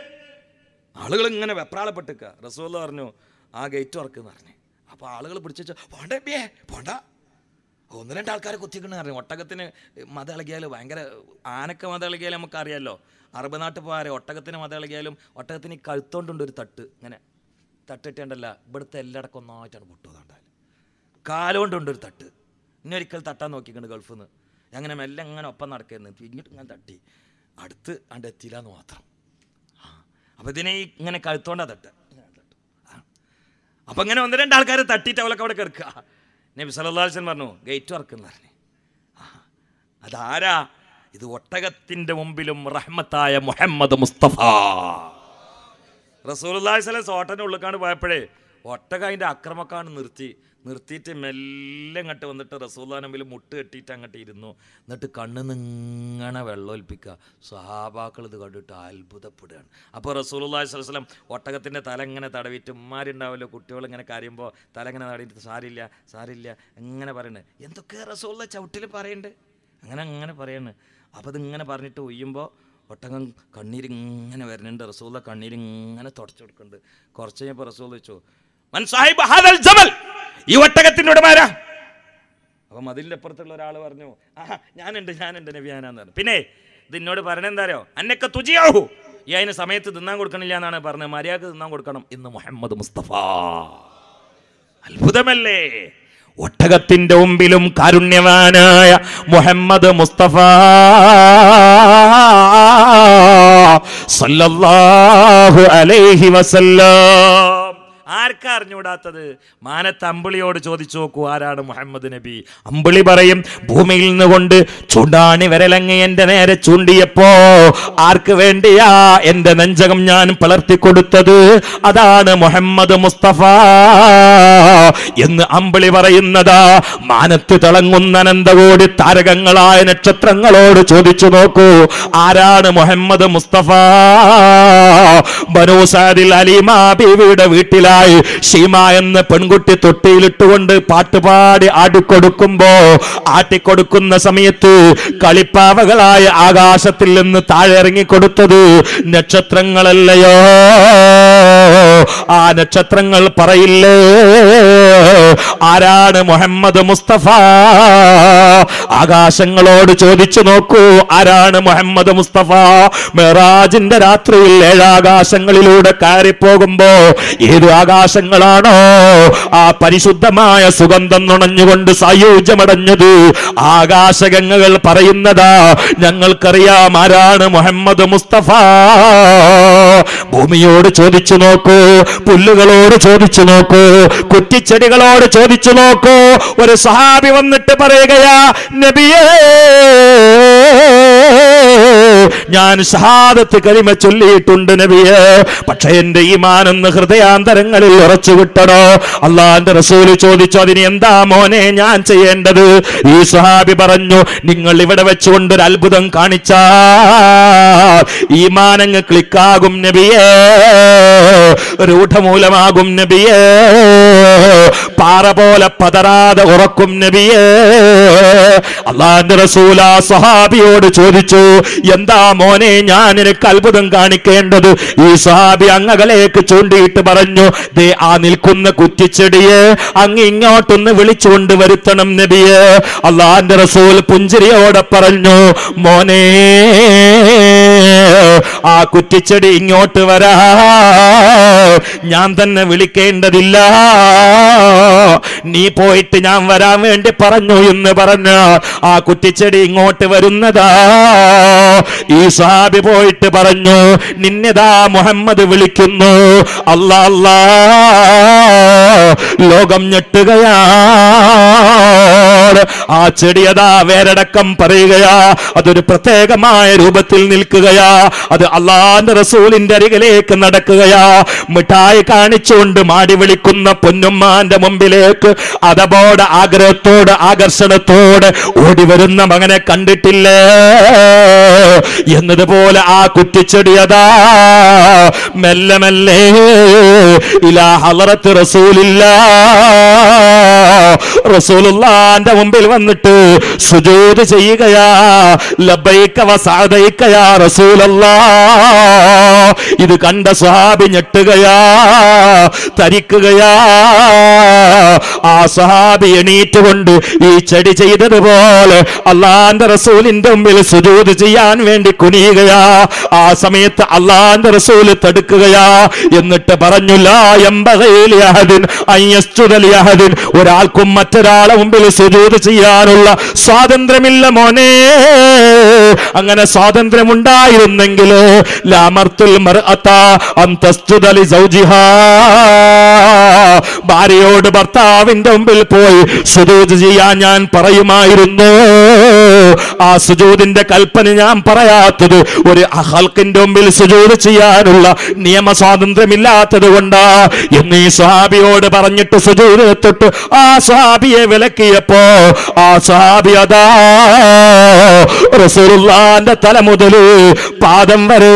ആളുകൾ ഇങ്ങനെ വെപ്രാളപ്പെട്ടിക്ക. റസൂലുള്ളാഹി പറഞ്ഞു ആ ഗേറ്റ് തുറക്കെന്ന് പറഞ്ഞു. അപ്പൊ ആളുകൾ പിടിച്ചു പോണ്ട നബിയെ പോണ്ട. 1-2 ആൾക്കാരെ കുത്തിക്കണെന്ന് പറഞ്ഞു. ഒട്ടകത്തിന് മതളകിയാൽ ഭയങ്കര, ആനക്ക് മതളകിയാലും നമുക്കറിയാമല്ലോ. അറബ് നാട്ടിൽ പോകാറ് ഒട്ടകത്തിന് മതളകിയാലും ഒട്ടകത്തിന് ഈ കഴുത്തോണ്ടുണ്ട് ഒരു തട്ട്, ഇങ്ങനെ തട്ടിട്ടേണ്ടല്ല, ഇവിടുത്തെ എല്ലായിടക്കും ഒന്നായിട്ടാണ് പൊട്ടുന്നതാണ്ടാൽ. കാലുകൊണ്ടുണ്ടൊരു തട്ട്. ഇന്നൊരിക്കൽ തട്ടാൻ നോക്കിക്കണ്ട് ഗൾഫിൽ നിന്ന്. അങ്ങനെ മെല്ലെ ഇങ്ങനെ ഒപ്പം നടക്കുന്നു. ഇങ്ങോട്ട് ഇങ്ങനെ തട്ടി അടുത്ത് എത്തിയില്ല എന്ന് മാത്രം. അപ്പം ഇതിനെ ഇങ്ങനെ കഴുത്തോണ്ടാ തട്ട്. അപ്പം ഇങ്ങനെ 1-2 ആൾക്കാർ തട്ടിയിട്ട് അവളൊക്കെ അവിടെ കിടക്കുക. നബി സല്ലല്ലാഹു അലൈഹി വസല്ലം പറഞ്ഞു ഗേറ്റ് തുറക്കുന്നു പറഞ്ഞു. അതാരാ? ഇത് ഒട്ടകത്തിന്റെ മുമ്പിലും റഹ്മത്തായ മുഹമ്മദ് മുസ്തഫ. റസൂലുള്ളാഹി സ്വല്ലല്ലാഹു അലൈഹി വസല്ലം തോട്ടന്റെ ഉള്ളിക്കാണ്ട് പോയപ്പോഴേ ഒട്ടക അതിൻ്റെ അക്രമക്കാണ് നിർത്തിയിട്ട് മെല്ലെ അങ്ങോട്ട് വന്നിട്ട് റസൂലുള്ളാഹിന്റെ മുമ്പിൽ മുട്ട് കെട്ടിയിട്ട് അങ്ങോട്ട് ഇരുന്നു. എന്നിട്ട് കണ്ണിന്നിങ്ങനെ വെള്ളമൊലിപ്പിക്കുക. സ്വഹാബാക്കൾ ഇത് കണ്ടിട്ട് അത്ഭുതപ്പെടുകയാണ്. അപ്പോൾ റസൂലുള്ളാഹി സ്വല്ലല്ലാഹു അലൈഹി വസല്ലം ഒട്ടകത്തിൻ്റെ തല ഇങ്ങനെ തടവിട്ട്, ഉമ്മാരുണ്ടാവുമല്ലോ കുട്ടികൾ ഇങ്ങനെ കരയുമ്പോൾ തല ഇങ്ങനെ തടവിട്ട് സാരില്ല എങ്ങനെ പറയണേ, എന്തൊക്കെ റസൂലുള്ളാഹി ചവിട്ടിൽ പറയണ്ടേ, അങ്ങനെ പറയണേ. അപ്പോൾ ഇതിങ്ങനെ പറഞ്ഞിട്ട് ഒയ്യുമ്പോൾ ഒട്ടകം കണ്ണീരിങ്ങനെ വരുന്നുണ്ട്. റസൂലുള്ളാഹി കണ്ണീരിങ്ങനെ തുടച്ചു കൊടുക്കുന്നുണ്ട്. കുറച്ച് കഴിഞ്ഞപ്പോൾ റസൂൽ വെച്ചു മൻ സാഹിബ് ഹാദൽ ജബൽ, ഈ ഒട്ടകത്തിൻ്റെ ഉടമാരാ? അപ്പം അതിൻ്റെ അപ്പുറത്തുള്ള ഒരാൾ പറഞ്ഞു ഞാനുണ്ട് നബിയാനാന്ന് പറഞ്ഞു. പിന്നെ ഇത് എന്നോട് പറയണെന്താ അറിയോ, അന്നൊക്കെ തുജിയാഹു, ഈ അതിന് സമയത്ത് തിന്നാൻ കൊടുക്കണില്ല എന്നാണ് പറഞ്ഞത്, മര്യാദക്ക് തിന്നാൻ കൊടുക്കണം എന്ന് മുഹമ്മദ് മുസ്തഫ. അത്ഭുതമല്ലേ? ഒട്ടകത്തിന്റെ മുമ്പിലും കാരുണ്യവാനായ മുഹമ്മദ് മുസ്തഫ സല്ലല്ലാഹു അലൈഹി വസല്ലം. ആർക്കാ അറിഞ്ഞുകൂടാത്തത്? മാനത്ത് അമ്പിളിയോട് ചോദിച്ചു നോക്കൂ, ആരാണ് മുഹമ്മദ് നബി? അമ്പിളി പറയും, ഭൂമിയിൽ നിന്നുകൊണ്ട് ചൂണ്ടാണി വിരലങ്ങ് എന്റെ നേരെ ചൂണ്ടിയപ്പോ ആർക്ക് വേണ്ടിയാ എന്റെ നെഞ്ചകം ഞാൻ പിളർത്തിക്കൊടുത്തത്? അതാണ് മുഹമ്മദ് മുസ്തഫ എന്ന് അമ്പിളി പറയുന്നതാ. മാനത്ത് തിളങ്ങുന്ന അനന്തകോടി താരകങ്ങളായ നക്ഷത്രങ്ങളോട് ചോദിച്ചു നോക്കൂ, ആരാണ് മുഹമ്മദ് മുസ്തഫ? ബനൂ സഅദിൽ അലീമാ ബീവിയുടെ വീട്ടിലായി ഷീമ എന്ന പെൺകുട്ടി തൊട്ടിയിലിട്ടുകൊണ്ട് പാട്ടുപാടി ആട്ടിക്കൊടുക്കുന്ന സമയത്ത് കളിപ്പാവകളായ ആകാശത്തിൽ നിന്ന് താഴെ ഇറങ്ങിക്കൊടുത്തത് നക്ഷത്രങ്ങളല്ലയോ? ആ നക്ഷത്രങ്ങൾ പറയില്ലേ ആരാണ് മുഹമ്മദ് മുസ്തഫ? ആകാശങ്ങളോട് ചോദിച്ചു നോക്കൂ, ആരാണ് മുഹമ്മദ് മുസ്തഫ? മിറാജിന്റെ രാത്രിയിൽ 7 ആകാശങ്ങളിലൂടെ കയറിപ്പോകുമ്പോ ഏത് ആകാശങ്ങളാണോ ആ പരിശുദ്ധമായ സുഗന്ധം നുണഞ്ഞുകൊണ്ട് സായുജ്യമടഞ്ഞത്, ആകാശഗംഗകൾ പറയുന്നതാ ഞങ്ങൾക്കറിയാം ആരാണ് മുഹമ്മദ് മുസ്തഫ. ഭൂമിയോട് ചോദിച്ചു നോക്കൂ, പുല്ലുകളോട് ചോദിച്ചു നോക്കൂ, കുറ്റിച്ചെടികളോട് ചോദിച്ചു നോക്കൂ. ഒരു സഹാബി വന്നിട്ട് പറയുകയാ, നബിയേ ഞാൻ ഷഹാദത്ത് കലിമ ചൊല്ലിയിട്ടുണ്ട് നബിയെ, പക്ഷെ എന്റെ ഈമാനെന്ന് ഹൃദയാന്തരങ്ങളിൽ ഉറച്ചു കിട്ടണോ? അള്ളാന്റെ റസൂല് ചോദിച്ചു, അതിന് എന്താ മോനെ ഞാൻ ചെയ്യേണ്ടത്? ഈ സ്വഹാബി പറഞ്ഞു, നിങ്ങൾ ഇവിടെ വെച്ചുകൊണ്ട് ഒരു അത്ഭുതം കാണിച്ചാൽ ഈമാനങ്ങ് ക്ലിക്കാകും നബിയെ, രൂഢമൂലമാകും നബിയെ, പാറ പോലെ പതറാതെ ഉറക്കും നബിയെ. അള്ളാന്റെ റസൂൽ ആ സ്വഹാബിയോട് ചോദിച്ചു, എന്താ മോനെ ഞാൻ നിനക്ക് അത്ഭുതം കാണിക്കേണ്ടത്? ഈ സ്വഹാബി അങ്ങകലേക്ക് ചൂണ്ടിയിട്ട് പറഞ്ഞു, ദേ ആ നിൽക്കുന്ന കുറ്റിച്ചെടിയെ അങ്ങ് ഇങ്ങോട്ടൊന്ന് വിളിച്ചുകൊണ്ട് വരുത്തണം നബിയെ. അള്ളാന്റെ റസൂൽ പുഞ്ചിരിയോടെ പറഞ്ഞു, മോനെ ആ കുറ്റിച്ചെടി ഇങ്ങോട്ട് വരാ, ഞാൻ തന്നെ വിളിക്കേണ്ടതില്ല, നീ പോയിട്ട് ഞാൻ വരാൻ വേണ്ടി പറഞ്ഞു എന്ന് പറഞ്ഞ ആ കുറ്റിച്ചെടി ഇങ്ങോട്ട് വരുന്നതാ. ഈ സ്വഹാബി പോയിട്ട് പറഞ്ഞു, നിന്നെതാ മുഹമ്മദ് വിളിക്കുന്നു. അല്ലാ അല്ലാ, ലോകം ഞെട്ടുകയാണ്. ആ ചെടിയതാ വേരടക്കം പറയുകയാ, അതൊരു പ്രത്യേകമായ രൂപത്തിൽ നിൽക്കുകയാ, അത് അള്ളാന്റെ റസൂലിന്റെ അരികിലേക്ക് നടക്കുകയാ. മിഠായി കാണിച്ചുകൊണ്ട് മാടി വിളിക്കുന്ന പൊന്നുമ്മാന്റെ മുമ്പിലേക്ക് അതപോടെ ആഗ്രഹത്തോട് ആകർഷണത്തോട് ഓടി വരുന്ന മകനെ കണ്ടിട്ടില്ലേ എന്നതുപോലെ ആ കുറ്റിച്ചെടിയതാ മെല്ലെ മെല്ലെ ഇലാ ഹളറത്ത് റസൂലുള്ളാന്റെ മുമ്പിൽ വന്നിട്ട് സുജൂദ് ചെയ്യുകയാ. ലബ്ബൈക വസഅദൈക യാ റസൂലല്ലാഹ്. ഇത് കണ്ട സ്വഹാബി ഞെട്ടുകയാ, തരിക്കുകയാ. ആ സ്വഹാബി എണീറ്റുകൊണ്ട് ഈ ചെടി ചെയ്തതുപോലെ അള്ളാന്റെ റസൂലിന്റെ മുമ്പിൽ സുജൂദ് ചെയ്യാൻ വേണ്ടി കുനിയുകയാ. ആ സമയത്ത് അള്ളാന്റെ റസൂല് തടുക്കുകയാ. എന്നിട്ട് പറഞ്ഞു, ലാ യംബഗി ലിഅഹദിൻ അൻ യസ്ജുദ ലിഅഹദിൻ. ഒരാൾക്കും മറ്റൊരാളെ മുമ്പിൽ സുജൂദ് ചെയ്യാനുള്ള സ്വാതന്ത്ര്യമില്ല മോനെ. അങ്ങനെ സ്വാതന്ത്ര്യം ഉണ്ടായിരുന്നെങ്കിൽ ലഅമർതുൽ മർഅത അൻ തസ്ജുദ ലിസൗജിഹാ. ഭാര്യയോട് ഭർത്താവിന്റെ മുമ്പിൽ പോയി സുജൂദ് ചെയ്യാൻ ഞാൻ പറയുമായിരുന്നു. ആ സുജൂദിന്റെ കൽപ്പന ഞാൻ പറയാത്തത് ഒരു ഹൽക്കിന്റെ മുമ്പിൽ സുജൂദ് ചെയ്യാനുള്ള നിയമ സ്വാതന്ത്ര്യമില്ലാത്തത് കൊണ്ടാ എന്ന് ഈ സ്വഹാബിയോട് പറഞ്ഞിട്ട് സുജൂദ് തൊട്ട് ആ സ്വഹാബിയെ വിലക്കിയപ്പോ ആ സ്വഹാബി അതാ റസൂലുള്ളാന്റെ തല മുതൽ പാദം വരെ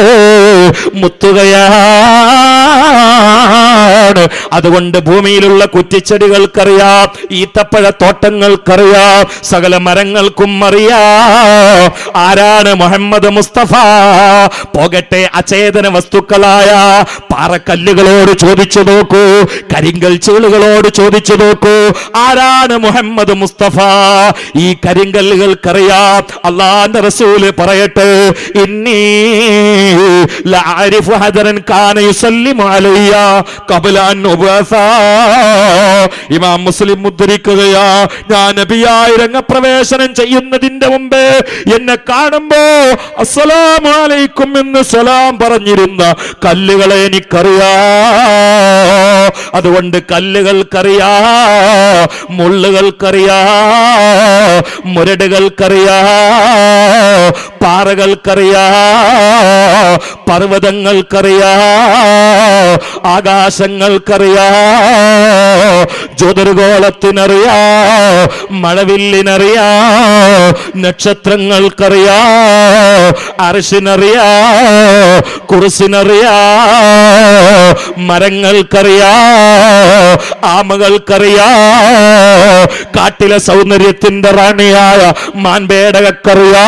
മുത്തുകയാണ്. അതുകൊണ്ട് ഭൂമിയിലുള്ള കുറ്റിച്ചെടികൾക്കറിയാം, ഈത്തപ്പഴ തോട്ടങ്ങൾക്കറിയാം, സകല മരങ്ങൾക്കും അറിയാം ആരാണ് മുഹമ്മദ് മുസ്തഫ. പോകട്ടെ അചേതന വസ്തുക്കളായ പാറക്കല്ലുകളോട് ചോദിച്ചു നോക്കൂ, കരിങ്കൽ ചീളുകളോട് ചോദിച്ചു നോക്കൂ, ആരാണ് മുഹമ്മദ് മുസ്തഫ. ഈ കരിങ്കല്ലുകൾക്കറിയാം. അള്ളാന്റെ റസൂല് പറയട്ടെ, ഇന്നി ലഅരിഫു ഹദറൻ കാന യുസല്ലിമു അലയ്യ ഖബല അൻ ഉബഅസ. ഇമാം മുസ്ലിം ഉദ്ധരിക്കുകയാ, ഞാൻ നബിയായി രംഗപ്രവേശനം ചെയ്യുന്നതിന്റെ മുമ്പ് എന്നെ കാണുമ്പോ അസ്സലാമു അലൈക്കും എന്ന് സലാം പറഞ്ഞിരുന്ന കല്ലുകളെ എനിക്കറിയാ. അതുകൊണ്ട് കല്ലുകൾക്കറിയാ, മുള്ളുകൾക്കറിയാ, മുരടുകൾക്കറിയാ, പാറകൾക്കറിയാ, പർവ്വതങ്ങൾക്കറിയാ, ആകാശങ്ങൾക്കറിയാ, ജ്യോതിർഗോളത്തിനറിയാ, മഴവില്ലിനറിയാ, നക്ഷത്രങ്ങൾക്കറിയാ, അർശിനറിയാ, കുർസിനറിയാ, മരങ്ങൾക്കറിയാ, ആമകൾക്കറിയാ, കാട്ടിലെ സൗന്ദര്യത്തിന്റെ റാണിയായ മാൻപേടകക്കറിയാ,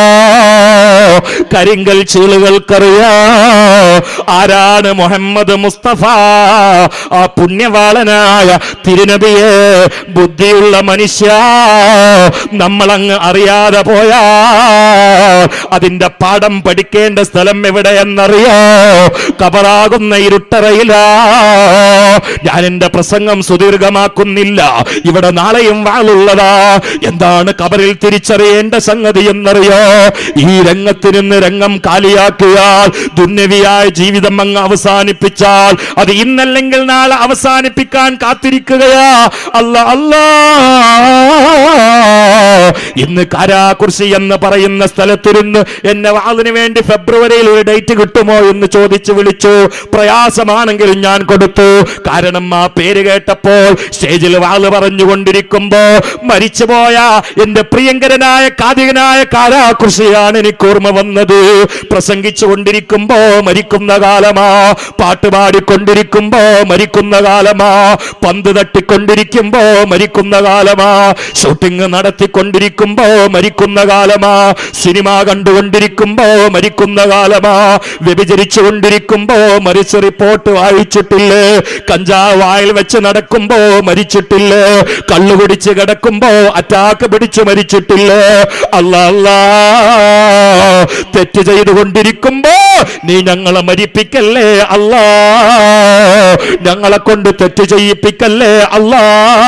കരിങ്കൽ ചീളുകൾക്കറിയാ ആരാണ് മുഹമ്മദ് മുസ്തഫ. ആ പുണ്യവാളനായ തിരുനബിയെ, ബുദ്ധിയുള്ള മനുഷ്യ, നമ്മളങ്ങ് അറിയാതെ പോയാ അതിന്റെ പാഠം പഠിക്കേണ്ട സ്ഥലം എവിടെയെന്നറിയോ? കബറാകുന്ന ഇരുട്ടറയിലാ. ഞാൻ എന്റെ പ്രസംഗം സുദീർഘമാക്കുന്നില്ല, ഇവിടെ നാളെയും വാളുള്ളതാ. എന്താണ് കബറിൽ തിരിച്ചറിയേണ്ട സംഗതി എന്നറിയോ? ഈ രംഗത്ത് നിന്ന് രംഗം കാലിയാക്കിയാൽ, ദുന്യവിയായ ജീവിതം അങ്ങ് അവസാനിപ്പിച്ചാൽ അത് ഇന്നല്ലെങ്കിൽ നാളെ അവസാനിപ്പിക്കാൻ കാത്തിരിക്കുകയാ. അല്ലാ അല്ലാ, ഇന്ന് കാരാകുർസി എന്ന് പറയുന്ന സ്ഥലത്തിരുന്ന് എന്നെ വാളിന് വേണ്ടി ഫെബ്രുവരിയിൽ ഒരു ഡേറ്റ് കിട്ടുമോ എന്ന് ചോദിച്ചു വിളിച്ചു. പ്രയാസമാണെങ്കിലും ഞാൻ കൊടുത്തു. കാരണം ആ പേര് കേട്ടപ്പോൾ സ്റ്റേജിൽ വാള് പറഞ്ഞുകൊണ്ടിരിക്കുമ്പോ മരിച്ചുപോയ എന്റെ പ്രിയങ്കരനായ കാതികനായ കാരാകുർസിയാണ് എനിക്ക് ഓർമ്മ വന്നത്. പ്രസംഗിച്ചു കൊണ്ടിരിക്കുമ്പോ മരിക്കുന്ന കാലമാ, പാട്ടുപാടിക്കൊണ്ടിരിക്കുമ്പോ മരിക്കുന്ന കാലമാ, പന്ത് തട്ടിക്കൊണ്ടിരിക്കുമ്പോ മരിക്കുന്ന കാലമാ, ഷൂട്ടിംഗ് നടത്തിക്കൊണ്ടിരിക്കുമ്പോ മരിക്കുന്ന കാലമാ, സിനിമ കണ്ടുകൊണ്ടിരിക്കുമ്പോ മരിക്കുന്ന കാലമാ, വ്യഭിചരിച്ചു കൊണ്ടിരിക്കുമ്പോ മരിച്ച റിപ്പോർട്ട് വായിച്ചിട്ടില്ലേ? കഞ്ചാവ് വായിൽ വെച്ച് നടക്കുമ്പോ മരിച്ചിട്ടില്ലേ? കള്ളുകുടിച്ച് കിടക്കുമ്പോ അറ്റാക്ക് പിടിച്ചു മരിച്ചിട്ടില്ലേ? അല്ലാ, തെറ്റ് ചെയ്തുകൊണ്ടിരിക്കുമ്പോ നീ ഞങ്ങളെ മരിപ്പിക്കല്ലേ അല്ലാ, ഞങ്ങളെ കൊണ്ട് തെറ്റ് ചെയ്യിപ്പിക്കല്ലേ അല്ലാ.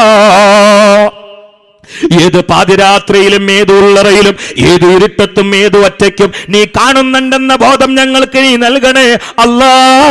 ഏത് പാതിരാത്രിയിലും ഏത് ഉള്ളറയിലും ഏത് ഇരുട്ടത്തും ഏത് ഒറ്റയ്ക്കും നീ കാണുന്നുണ്ടെന്ന ബോധം ഞങ്ങൾക്ക് നീ നൽകണേ അല്ലാ.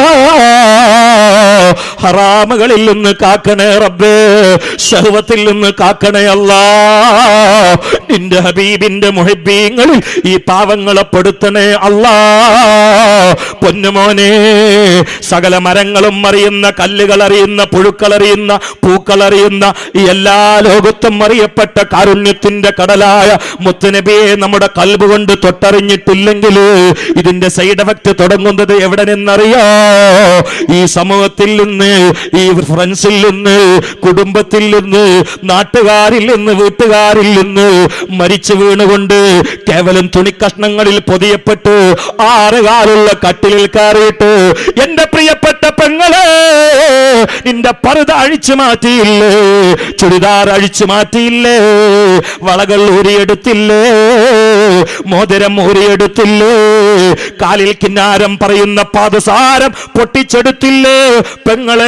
ഹറാമുകളിൽ നിന്ന് കാക്കണേ റബ്ബേ, ശഹ്വത്തിൽ നിന്ന് കാക്കണേ അല്ലാ. നിന്റെ ഹബീബിന്റെ മുഹിബ്ബീങ്ങളിൽ ഈ പാവങ്ങളെ പെടുത്തണേ അല്ലാ. പൊന്നുമോനെ, സകല മരങ്ങളും അറിയുന്ന, കല്ലുകൾ അറിയുന്ന, പുഴുക്കൾ അറിയുന്ന, പൂക്കൾ അറിയുന്ന, എല്ലാ ലോകത്തും അറിയപ്പെട്ട കാരുണ്യത്തിന്റെ കടലായ മുത്തുനബിയെ നമ്മുടെ കൽബ് കൊണ്ട് തൊട്ടറിഞ്ഞിട്ടില്ലെങ്കിൽ ഇതിന്റെ സൈഡ് എഫക്ട് തുടങ്ങുന്നത് എവിടെ നിന്നറിയോ? ഈ സമൂഹത്തിൽ നിന്ന്, ഈ ഫ്രണ്ട്സിൽ നിന്ന്, കുടുംബത്തിൽ നിന്ന്, നാട്ടുകാരിൽ നിന്ന്, വീട്ടുകാരിൽ നിന്ന് മരിച്ചു വീണുകൊണ്ട് കേവലം തുണിക്കഷ്ണങ്ങളിൽ പൊതിയപ്പെട്ട് 6 കാലുള്ള കട്ടിലിൽ കയറിയിട്ട് എന്റെ പ്രിയപ്പെട്ട പെങ്ങളെ, നിന്റെ പർദ അഴിച്ചു മാറ്റിയില്ലേ? ചുരിദാർ അഴിച്ചു മാറ്റിയില്ലേ? വളകൾ ഊരിയെടുത്തില്ലേ? മോതിരം ഊരിയെടുത്തില്ലേ? കാലിൽ കിന്നാരം പറയുന്ന പാദസാരം പൊട്ടിച്ചെടുത്തില്ലേ? പെങ്ങളെ,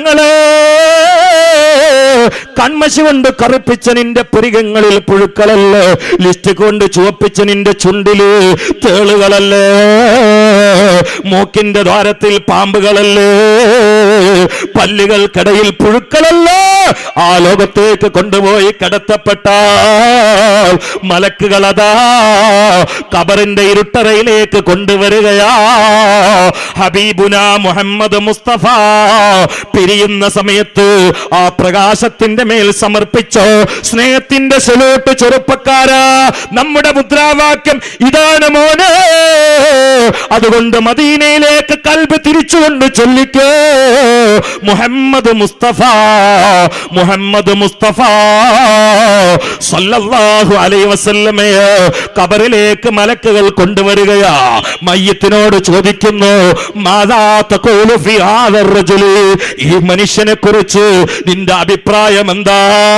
കൺമശി കൊണ്ട് കറുപ്പിച്ച നിന്റെ പുരികങ്ങളിൽ പുഴുക്കളല്ലേ? ലിസ്റ്റ് കൊണ്ട് ചുവപ്പിച്ച നിന്റെ ചുണ്ടില് തേളുകളല്ലേ? മൂക്കിന്റെ ദ്വാരത്തിൽ പാമ്പുകളല്ലേ? പല്ലുകൾക്കിടയിൽ പുഴുക്കളല്ലേ? ആ ലോകത്തേക്ക് കൊണ്ടുപോയി കിടത്തപ്പെട്ട മലക്കുകളതാ ഖബറിന്റെ ഇരുട്ടറയിലേക്ക് കൊണ്ടുവരികയാ. ഹബീബുന മുഹമ്മദ് മുസ്തഫ പിരിയുന്ന സമയത്ത് ആ പ്രകാശത്തിന്റെ മേൽ സമർപ്പിച്ചോ സ്നേഹത്തിന്റെ സലൂട്ട്. ചെറുപ്പക്കാരാ, നമ്മുടെ മുദ്രാവാക്യം ഇതാണ് മോനെ. അതുകൊണ്ട് മദീനയിലേക്ക് കൽബ് തിരിച്ചുകൊണ്ട് ചൊല്ലിക്കോ, മുഹമ്മദ് മുസ്തഫ, മുഹമ്മദ് മുസ്തഫ സല്ലല്ലാഹു അലൈഹി വസല്ലമയെ ഖബറിലേക്ക് മലക്കുകൾ കൊണ്ടുവരികയാ. മയ്യത്തിനോട് ചോദിക്കുന്നു, മാദാ തഖൂലു ഫീ ഹാദർ റജുൽ, ഈ മനുഷ്യനെ കുറിച്ച് നിന്റെ അഭിപ്രായം എന്താ?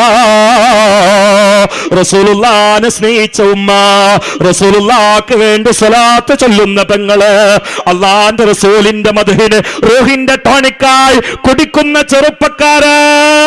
റസൂലുള്ളാഹിനെ സ്നേഹിച്ച ഉമ്മ, റസൂലുള്ളാഹിക്ക് വേണ്ടി സ്വലാത്ത് ചൊല്ലുന്ന പെങ്ങള്, അല്ലാഹുവിന്റെ റസൂലിന്റെ മദ്ഹിന് റൂഹിന്റെ ടോണിക്കായി കുടിക്കുന്ന ചെറുപ്പക്കാരാ,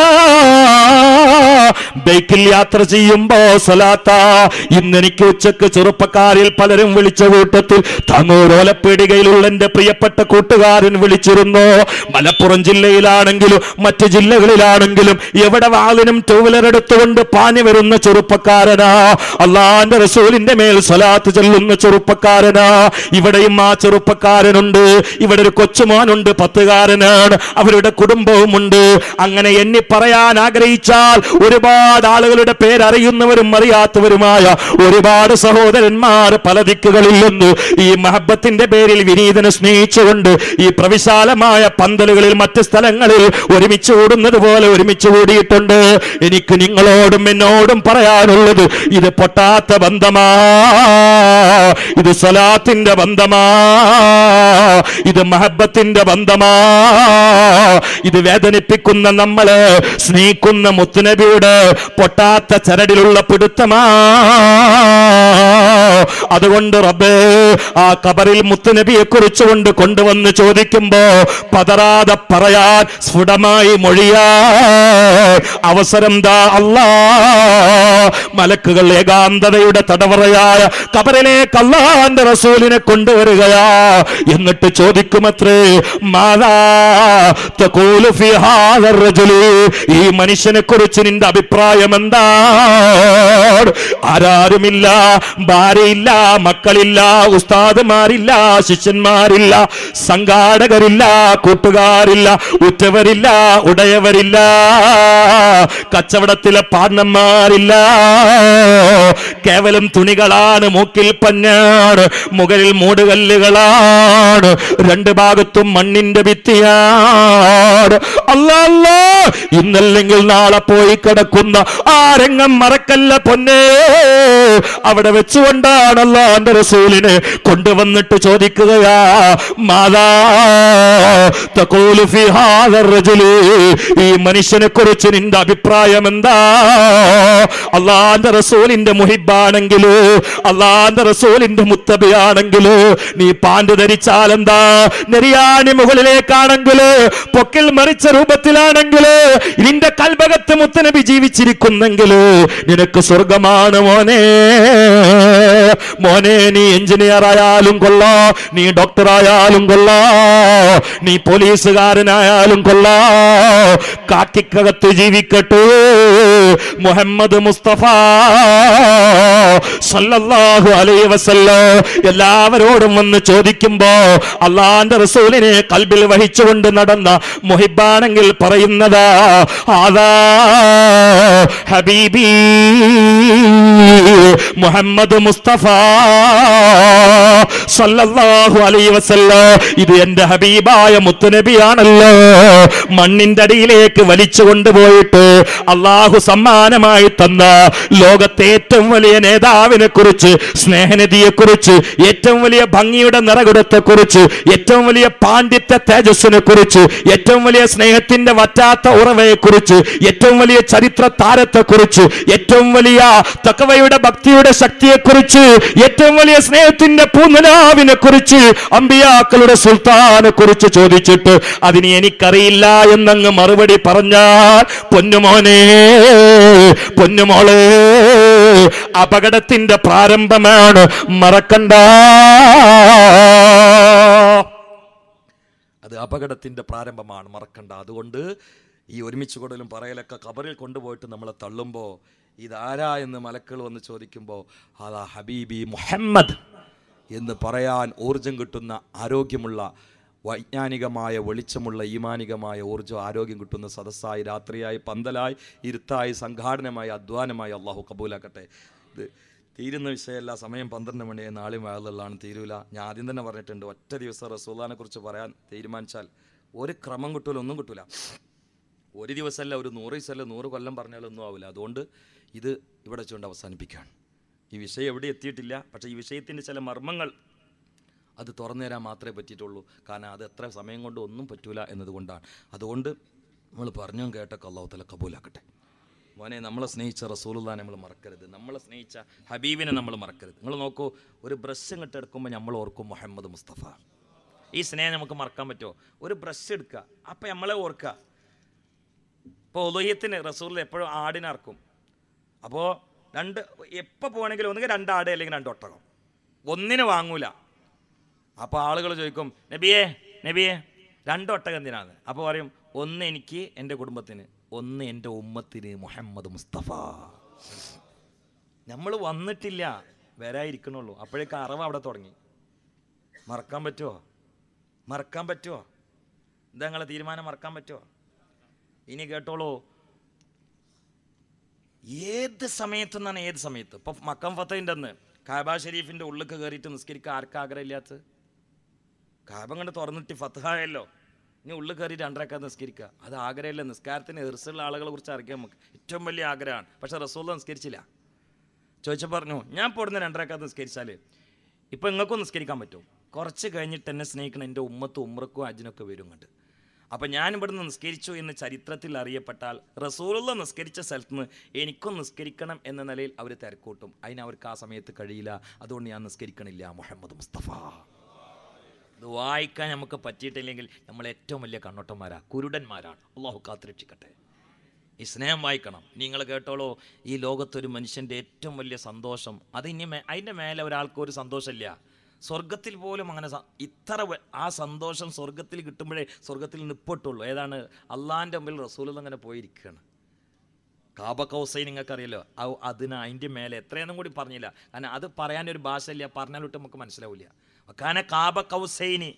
ബൈക്കിൽ യാത്ര ചെയ്യുമ്പോ സ്വലാത്ത. ഇന്നെനിക്ക് ഉച്ചക്ക് ചെറുപ്പക്കാരിൽ പലരും വിളിച്ച കൂട്ടത്തിൽ താങ്ങൂർ ഓലപ്പീടികയിലുള്ള എന്റെ പ്രിയപ്പെട്ട കൂട്ടുകാരൻ വിളിച്ചിരുന്നു. മലപ്പുറം ജില്ലയിലാണെങ്കിലും മറ്റു ജില്ലകളിലാണെങ്കിലും എവിടെ വാളിനും ടൂ വീലർ എടുത്തുകൊണ്ട് പാഞ്ഞു വരുന്ന ചെറുപ്പക്കാരനാ, അല്ലാഹുവിന്റെ റസൂലിന്റെ മേൽ സ്വലാത്ത് ചൊല്ലുന്ന ചെറുപ്പക്കാരനാ. ഇവിടെയും ആ ചെറുപ്പക്കാരനുണ്ട്. ഇവിടെ ഒരു കൊച്ചുമോനുണ്ട്, 10കാരനാണ്. അവരുടെ കുടുംബവുമുണ്ട്. അങ്ങനെ എണ്ണി പറയാൻ ആഗ്രഹിച്ചാൽ ഒരുപാട് ആളുകളുടെ പേരറിയുന്നവരും അറിയാത്തവരുമായ ഒരുപാട് സഹോദരന്മാർ പല ദിക്കുകളിൽ നിന്ന് ഈ മഹബത്തിന്റെ പേരിൽ വിനീതനെ സ്നേഹിച്ചുകൊണ്ട് ഈ പ്രവിശാലമായ പന്തലുകളിൽ മറ്റ് സ്ഥലങ്ങളിൽ ഒരുമിച്ച് കൂടുന്നത് പോലെ ഒരുമിച്ച് കൂടിയിട്ടുണ്ട്. എനിക്ക് നിങ്ങളോടും എന്നോടും പറയാനുള്ളത്, ഇത് പൊട്ടാത്ത ബന്ധമാ, ഇത് സ്വലാത്തിന്റെ ബന്ധമാ, ഇത് മഹബത്തിന്റെ ബന്ധമാ, ഇത് വേദനിപ്പിക്കുന്ന നമ്മളെ സ്നേഹിക്കുന്ന മുത്തുനബിയുടെ പൊട്ടാത്ത ചരടിലുള്ള പിടുത്തമാ. അതുകൊണ്ട് റബ്ബേ, ആ ഖബറിൽ മുത്തുനബിയെ കുറിച്ച് കൊണ്ട് കൊണ്ടുവന്ന് ചോദിക്കുമ്പോ പതറാതെ പറയാൻ, സ്ഫുടമായി മൊഴിയാൻ അവസരം ദാ അല്ലാ. മലക്കുകൾ ഏകാന്തതയുടെ തടവറയായ ഖബറിലേക്ക് അല്ലാഹുവിന്റെ റസൂലിനെ കൊണ്ടുവരികയാ. എന്നിട്ട് ചോദിക്കുമത്രേ, മാദാ തഖൂലു ഫീ ഹാദർ റജുൽ, ഈ മനുഷ്യനെ കുറിച്ച് നിന്റെ അഭിപ്രായം എന്താണ്? ആരാരുമില്ല, ഭാര്യയില്ല, മക്കളില്ല, ഉസ്താദുമാരില്ല, ശിഷ്യന്മാരില്ല, സംഘാടകരില്ല, കൂട്ടുകാരില്ല, ഉറ്റവരില്ല, ഉടയവരില്ല, കച്ചവടത്തിലെ പാർട്ണർമാരില്ല. കേവലം തുണികളാണ്, മൂക്കിൽ പഞ്ഞാണ്, മുകളിൽ മൂടുകല്ലുകളാണ്, രണ്ട് ഭാഗത്തും മണ്ണിന്റെ ഭിത്തിയാണ്. അല്ലാ അല്ലാ, ഇന്നല്ലെങ്കിൽ നാളെ പോയി കിടക്കുന്ന ആ രംഗം മറക്കല്ല പൊന്നേ. അവിടെ വെച്ചുകൊണ്ടാണ് അല്ലാഹുവിന്റെ റസൂലിനെ കൊണ്ടുവന്നിട്ട് ചോദിക്കുകയാ, മാതാ തഖൂലു ഫീ ഹാദർ റജുലി, ഈ മനുഷ്യനെ കുറിച്ച് നിന്റെ അഭിപ്രായം എന്താ? അല്ലാഹുവിന്റെ റസൂലിന്റെ മുഹിബ്ബാണെങ്കിലോ, അല്ലാഹുവിന്റെ റസൂലിന്റെ മുത്തബിയാണെങ്കിലോ, നീ പാൻറ് ധരിച്ചാൽ എന്താ, നെരിയാണി മുകളിലേക്കാണെങ്കിലോ, പൊക്കിൽ മറിച്ച രൂപത്തിലാണെങ്കിലോ, നിന്റെ കൽബകത്ത് മുത്തനബി ജീവിച്ചിരിക്കുന്നെങ്കിലോ നിനക്ക് സ്വർഗമാണ് മോനെ. മോനെ, നീ എഞ്ചിനീയർ ആയാലും കൊള്ളാ, നീ ഡോക്ടർ ആയാലും കൊള്ളാ, നീ പോലീസുകാരനായാലും കൊള്ളാ, കാക്കിക്കകത്ത് ജീവിക്കട്ടെ മുഹമ്മദ് മുസ്തഫ സല്ലല്ലാഹു അലൈഹി വസല്ലം എല്ലാവരോടും വന്ന് ചോദിക്കുമ്പോ അല്ലാഹുവിന്റെ റസൂലിനെ കൽബിൽ വഹിച്ചുകൊണ്ട് നടന്ന മുഹിബ്ബാണെങ്കിൽ പറയുന്നതാ, ആദാ ഹബീബി മുഹമ്മദ് മുസ്തഫ സല്ലല്ലാഹു അലൈഹി വസല്ലം, ഇത് എന്റെ ഹബീബായ മുത്തുനബിയാണല്ലോ. മണ്ണിന്റെ അടിയിലേക്ക് വലിച്ചു കൊണ്ടുപോയിട്ട് അള്ളാഹു സമ്മാനമായി തന്ന ലോകത്തെ ഏറ്റവും വലിയ നേതാവിനെ കുറിച്ച്, സ്നേഹനിധിയെ കുറിച്ച്, ഏറ്റവും വലിയ ഭംഗിയുടെ നിറകുടത്തെ കുറിച്ച്, ഏറ്റവും വലിയ പാണ്ഡിത്യ തേജസ്സിനെ കുറിച്ച്, ഏറ്റവും വലിയ സ്നേഹത്തിന്റെ വറ്റാത്ത ഉറവയെ കുറിച്ച്, ഏറ്റവും വലിയ ചരിത്ര താരത്തെ കുറിച്ച്, ഏറ്റവും വലിയ തഖ്വയുടെ ഭക്തിയുടെ ശക്തിയെ കുറിച്ച്, ഏറ്റവും വലിയ സ്നേഹത്തിന്റെ പൂനിലാവിനെ കുറിച്ച്, അമ്പിയാക്കളുടെ സുൽത്താനെ കുറിച്ച് ചോദിച്ചിട്ട് അതിന് എനിക്കറിയില്ല എന്നങ്ങ് മറുപടി പറഞ്ഞാൽ പൊന്നുമോനെ, പൊന്നുമോളെ, അപകടത്തിന്റെ പ്രാരംഭമാണ്, മറക്കണ്ട. അത് അപകടത്തിന്റെ പ്രാരംഭമാണ്, മറക്കണ്ട. അതുകൊണ്ട് ഈ ഒരുമിച്ച് കൂടലും പറയലൊക്കെ ഖബറിൽ കൊണ്ടുപോയിട്ട് നമ്മളെ തള്ളുമ്പോൾ ഇതാരാ എന്ന് മലക്കുകൾ വന്ന് ചോദിക്കുമ്പോൾ അതാ ഹബീബി മുഹമ്മദ് എന്ന് പറയാൻ ഊർജം കിട്ടുന്ന, ആരോഗ്യമുള്ള, വൈജ്ഞാനികമായ വെളിച്ചമുള്ള, ഈമാനികമായ ഊർജ്ജം, ആരോഗ്യം കിട്ടുന്ന സദസ്സായി, രാത്രിയായി, പന്തലായി, ഇരുത്തായി, സംഘാടനമായി, അധ്വാനമായി അള്ളാഹു കബൂലാക്കട്ടെ. ഇത് തീരുന്ന വിഷയമല്ല. സമയം 12 മണിയായി, നാളെയും വയലുള്ളതാണ്, തീരൂല. ഞാൻ ആദ്യം തന്നെ പറഞ്ഞിട്ടുണ്ട്, ഒറ്റ ദിവസം റസൂലുള്ളാഹിനെ കുറിച്ച് പറയാൻ തീരുമാനിച്ചാൽ ഒരു ക്രമം കിട്ടൂല, ഒന്നും കിട്ടൂല. ഒരു ദിവസമല്ല, ഒരു 100 ദിവസമല്ല, 100 കൊല്ലം പറഞ്ഞാലൊന്നും ആവില്ല. അതുകൊണ്ട് ഇത് ഇവിടെ വെച്ചുകൊണ്ട് അവസാനിപ്പിക്കുകയാണ്. ഈ വിഷയം എവിടെ എത്തിയിട്ടില്ല, പക്ഷേ ഈ വിഷയത്തിൻ്റെ ചില മർമ്മങ്ങൾ അത് തുറന്നു തരാൻ മാത്രമേ പറ്റിയിട്ടുള്ളൂ. കാരണം അത് എത്ര സമയം കൊണ്ട് ഒന്നും പറ്റൂല എന്നതുകൊണ്ടാണ്. അതുകൊണ്ട് നമ്മൾ പറഞ്ഞും കേട്ടൊക്കെ അല്ലാഹു തആല കബൂലാക്കട്ടെ. മോനെ, നമ്മളെ സ്നേഹിച്ച റസൂലുള്ളാഹിനെ നമ്മൾ മറക്കരുത്, നമ്മളെ സ്നേഹിച്ച ഹബീബിനെ നമ്മൾ മറക്കരുത്. നിങ്ങൾ നോക്കൂ, ഒരു ബ്രഷ് ഇങ്ങോട്ട് എടുക്കുമ്പോൾ നമ്മൾ ഓർക്കും മുഹമ്മദ് മുസ്തഫ. ഈ സ്നേഹം നമുക്ക് മറക്കാൻ പറ്റുമോ? ഒരു ബ്രഷ് എടുക്കുക, അപ്പം നമ്മളെ ഓർക്കുക. ഇപ്പോൾ ഉദയത്തിന് റസൂൽ എപ്പോഴും ആടിനറക്കും. അപ്പോൾ എപ്പോൾ പോകണമെങ്കിലും ഒന്നുകിൽ 2 ആട് അല്ലെങ്കിൽ 2 ഒട്ടകം, ഒന്നിന് വാങ്ങൂല. അപ്പോൾ ആളുകൾ ചോദിക്കും, നബിയേ 2 ഒട്ടകം എന്തിനാണ്? അപ്പോൾ പറയും, ഒന്ന് എനിക്ക്, എൻ്റെ കുടുംബത്തിന്, ഒന്ന് എൻ്റെ ഉമ്മത്തിന്, മുഹമ്മദ് മുസ്തഫ. നമ്മൾ വന്നിട്ടില്ല, വരാതിരിക്കണുള്ളൂ. അപ്പോഴേക്ക് അറവ് അവിടെ തുടങ്ങി. മറക്കാൻ പറ്റുമോ? എന്താ നിങ്ങളെ തീരുമാനം? മറക്കാൻ പറ്റുമോ? ഇനി കേട്ടോളൂ, ഏത് സമയത്തെന്നാണ്, ഏത് സമയത്ത്. ഇപ്പോൾ മക്കം ഫത്തഹിൻ്റെ അന്ന് കാബ ഷരീഫിൻ്റെ ഉള്ളിൽ കയറിയിട്ട് നിസ്കരിക്കാൻ ആർക്കും ആഗ്രഹമില്ലാത്തത്? കാബ കണ്ട് തുറന്നിട്ട് ഫത്തഹായല്ലോ, ഇനി ഉള്ളിൽ കയറി 2 റക്അത്ത് നിസ്കരിക്കുക, അത് ആഗ്രഹമില്ല. നിസ്കാരത്തിന് എറിസുള്ള ആളുകളെ കുറിച്ച് അറിയാൻ നമുക്ക് ഏറ്റവും വലിയ ആഗ്രഹമാണ്. പക്ഷേ റസൂലുള്ളാഹി നിസ്കരിച്ചില്ല. ചോദിച്ചാൽ പറഞ്ഞു, ഞാൻ പോടുന്ന 2 റക്അത്ത് നിസ്കരിച്ചാൽ ഇപ്പോൾ നിങ്ങൾക്കും നിസ്കരിക്കാൻ പറ്റും. കുറച്ച് കഴിഞ്ഞിട്ട് എന്നെ സ്നേഹിക്കണം എൻ്റെ ഉമ്മത്തും ഉമ്രക്കും ഹജ്ജിനൊക്കെ വരും കണ്ട്. അപ്പം ഞാൻ ഇവിടുന്ന് നിസ്കരിച്ചു എന്ന് ചരിത്രത്തിൽ അറിയപ്പെട്ടാൽ റസൂലുള്ളാഹി നിസ്കരിച്ച സ്ഥലത്ത് നിന്ന് എനിക്കും നിസ്കരിക്കണം എന്ന നിലയിൽ അവർ തിരക്കൂട്ടും. അതിന് അവർക്ക് ആ സമയത്ത് കഴിയില്ല. അതുകൊണ്ട് ഞാൻ നിസ്കരിക്കണില്ല. മുഹമ്മദ് മുസ്തഫ. ഇത് വായിക്കാൻ നമുക്ക് പറ്റിയിട്ടില്ലെങ്കിൽ നമ്മൾ ഏറ്റവും വലിയ കണ്ണോട്ടന്മാരാണ്, കുരുടന്മാരാണ്. അള്ളാഹു കാത്തുരക്ഷിക്കട്ടെ. ഈ സ്നേഹം വായിക്കണം. നിങ്ങൾ കേട്ടോളൂ, ഈ ലോകത്തൊരു മനുഷ്യൻ്റെ ഏറ്റവും വലിയ സന്തോഷം, അതിൻ്റെ മേലെ ഒരാൾക്കൊരു സന്തോഷമില്ല. സ്വർഗത്തിൽ പോലും അങ്ങനെ ആ സന്തോഷം സ്വർഗത്തിൽ കിട്ടുമ്പോഴേ സ്വർഗത്തിൽ നിൽപ്പെട്ടുള്ളൂ. ഏതാണ്? അള്ളാഹിൻ്റെ മുമ്പിൽ റസൂലുള്ളാഹി അങ്ങനെ പോയിരിക്കുകയാണ്. കാബ കൗസൈൻ നിങ്ങൾക്കറിയല്ലോ. അതിൻ്റെ മേലെ എത്രയെന്നും കൂടി പറഞ്ഞില്ല, കാരണം അത് പറയാനൊരു ഭാഷ ഇല്ല, പറഞ്ഞാലോട്ട് നമുക്ക് മനസ്സിലാവില്ല. കാരണം കാബ കൗസൈനി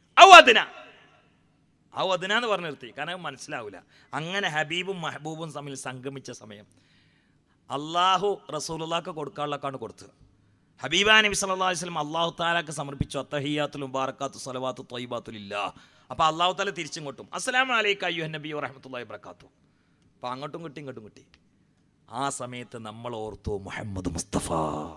ഔ അതിന എന്ന് പറഞ്ഞു നിർത്തി, കാരണം മനസ്സിലാവില്ല. അങ്ങനെ ഹബീബും മെഹബൂബും തമ്മിൽ സംഗമിച്ച സമയം അള്ളാഹു റസൂലുള്ളാഹിക്ക് കൊടുക്കാനുള്ളതാണ് കൊടുത്തത്. ഹബീബ നബി സല്ലല്ലാഹു അലൈഹി വസല്ലം അള്ളാഹു തആലക്ക് സമർപ്പിച്ചു അത്തഹിയ്യാത്തുൽ മുബാറകാത്തു സ്വലവാത്തു ത്വയ്യിബാത്തു ലില്ലാഹ്. അപ്പോൾ അള്ളാഹു തആല തിരിച്ചിങ്ങോട്ടും അസ്സലാമു അലൈക അയ്യുഹൻ നബി വറഹ്മത്തുള്ളാഹി വബറകാതുഹു. അപ്പോൾ അങ്ങോട്ടും കിട്ടി ഇങ്ങോട്ടും കിട്ടി. ആ സമയത്ത് നമ്മൾ ഓർത്തു മുഹമ്മദ് മുസ്തഫ.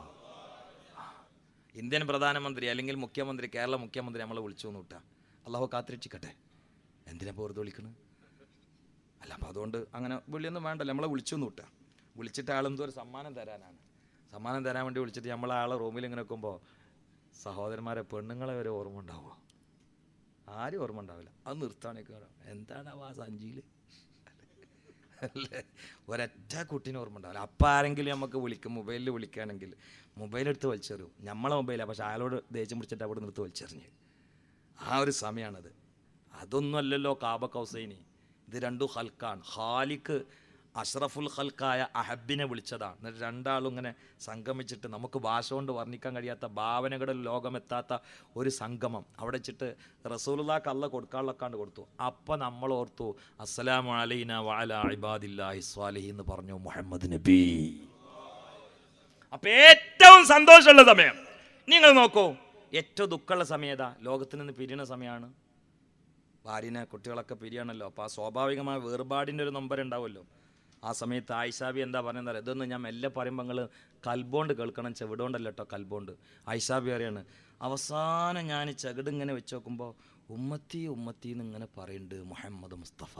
ഇന്ത്യൻ പ്രധാനമന്ത്രി അല്ലെങ്കിൽ മുഖ്യമന്ത്രി, കേരള മുഖ്യമന്ത്രി നമ്മളെ വിളിച്ചു എന്ന് വിട്ടാ അള്ളാഹു കാത്തിരക്ഷിക്കട്ടെ. എന്തിനാ വെറുതെ വിളിക്കണ്? അല്ല, അപ്പോൾ അതുകൊണ്ട് അങ്ങനെ വിളിയൊന്നും വേണ്ടല്ലോ, നമ്മളെ വിളിച്ചു എന്ന് വിട്ടാ. വിളിച്ചിട്ട് ആളെന്തോ ഒരു സമ്മാനം തരാനാണ്. സമ്മാനം തരാൻ വേണ്ടി വിളിച്ചിട്ട് നമ്മളെ ആളെ റൂമിൽ ഇങ്ങനെ വെക്കുമ്പോൾ സഹോദരന്മാരെ പെണ്ണുങ്ങളെ വരെ ഓർമ്മ ഉണ്ടാവുമോ? ആരും ഓർമ്മ ഉണ്ടാവില്ല. അത് നിർത്താനൊക്കെ എന്താണ് ആ സഞ്ചിയിൽ അല്ലേ, ഒരൊറ്റ കുട്ടീനെ ഓർമ്മ ഉണ്ടാവില്ല. അപ്പം ആരെങ്കിലും നമുക്ക് വിളിക്കും, മൊബൈലിൽ വിളിക്കുകയാണെങ്കിൽ മൊബൈലെടുത്ത് വലിച്ചെറിയും. നമ്മളെ മൊബൈലാണ്, പക്ഷെ അയാളോട് ദേഷ്യം പിടിച്ചിട്ട് അവിടെ നിർത്ത് വലിച്ചെറിഞ്ഞ്. ആ ഒരു സമയമാണത്. അതൊന്നും അല്ലല്ലോ കാബ കൗസൈനി. ഇത് രണ്ടും ഹൽക്കാണ്. ഖാലിക്ക് അഷ്റഫുൽ ഖൽക്കായ അഹബിനെ വിളിച്ചതാണ്. എന്നിട്ട് രണ്ടാളും ഇങ്ങനെ സംഗമിച്ചിട്ട് നമുക്ക് ഭാഷ കൊണ്ട് വർണ്ണിക്കാൻ കഴിയാത്ത ഭാവനകളുടെ ലോകമെത്താത്ത ഒരു സംഗമം അവിടെ വെച്ചിട്ട് റസൂലുള്ളാഹിക്ക് അല്ലാഹ് കൊടുക്കാനുള്ളക്കാണ്ട് കൊടുത്തു. അപ്പം നമ്മൾ ഓർത്തു അസ്സലാമു അലൈനാ വഅലാ ഇബാദില്ലാഹി സ്വാലിഹീൻ എന്ന് പറഞ്ഞു മുഹമ്മദ് നബി. അപ്പം ഏറ്റവും സന്തോഷമുള്ള സമയം നിങ്ങൾ നോക്കൂ, ഏറ്റവും ദുഃഖമുള്ള സമയം ഏതാ? ലോകത്തിൽ നിന്ന് പിരിയുന്ന സമയമാണ്. ഭാര്യനെ കുട്ടികളൊക്കെ പിരിയാണല്ലോ. അപ്പോൾ ആ സ്വാഭാവികമായ വേർപാടിൻ്റെ ഒരു നമ്പർ ഉണ്ടാവുമല്ലോ. ആ സമയത്ത് ആയിഷാബി എന്താ പറയുന്നത്? ഇതൊന്നും ഞാൻ മെല്ലെ പറയുമ്പോൾ നിങ്ങൾ കൽബോണ്ട് കേൾക്കണം, ചെവിടോണ്ടല്ല കേട്ടോ, കൽബോണ്ട്. ആയിഷാബി പറയാണ്, അവസാനം ഞാൻ ചെകിട് ഇങ്ങനെ വെച്ച് നോക്കുമ്പോൾ ഉമ്മത്തി ഉമ്മത്തി എന്ന് ഇങ്ങനെ പറയുന്നുണ്ട് മുഹമ്മദ് മുസ്തഫ.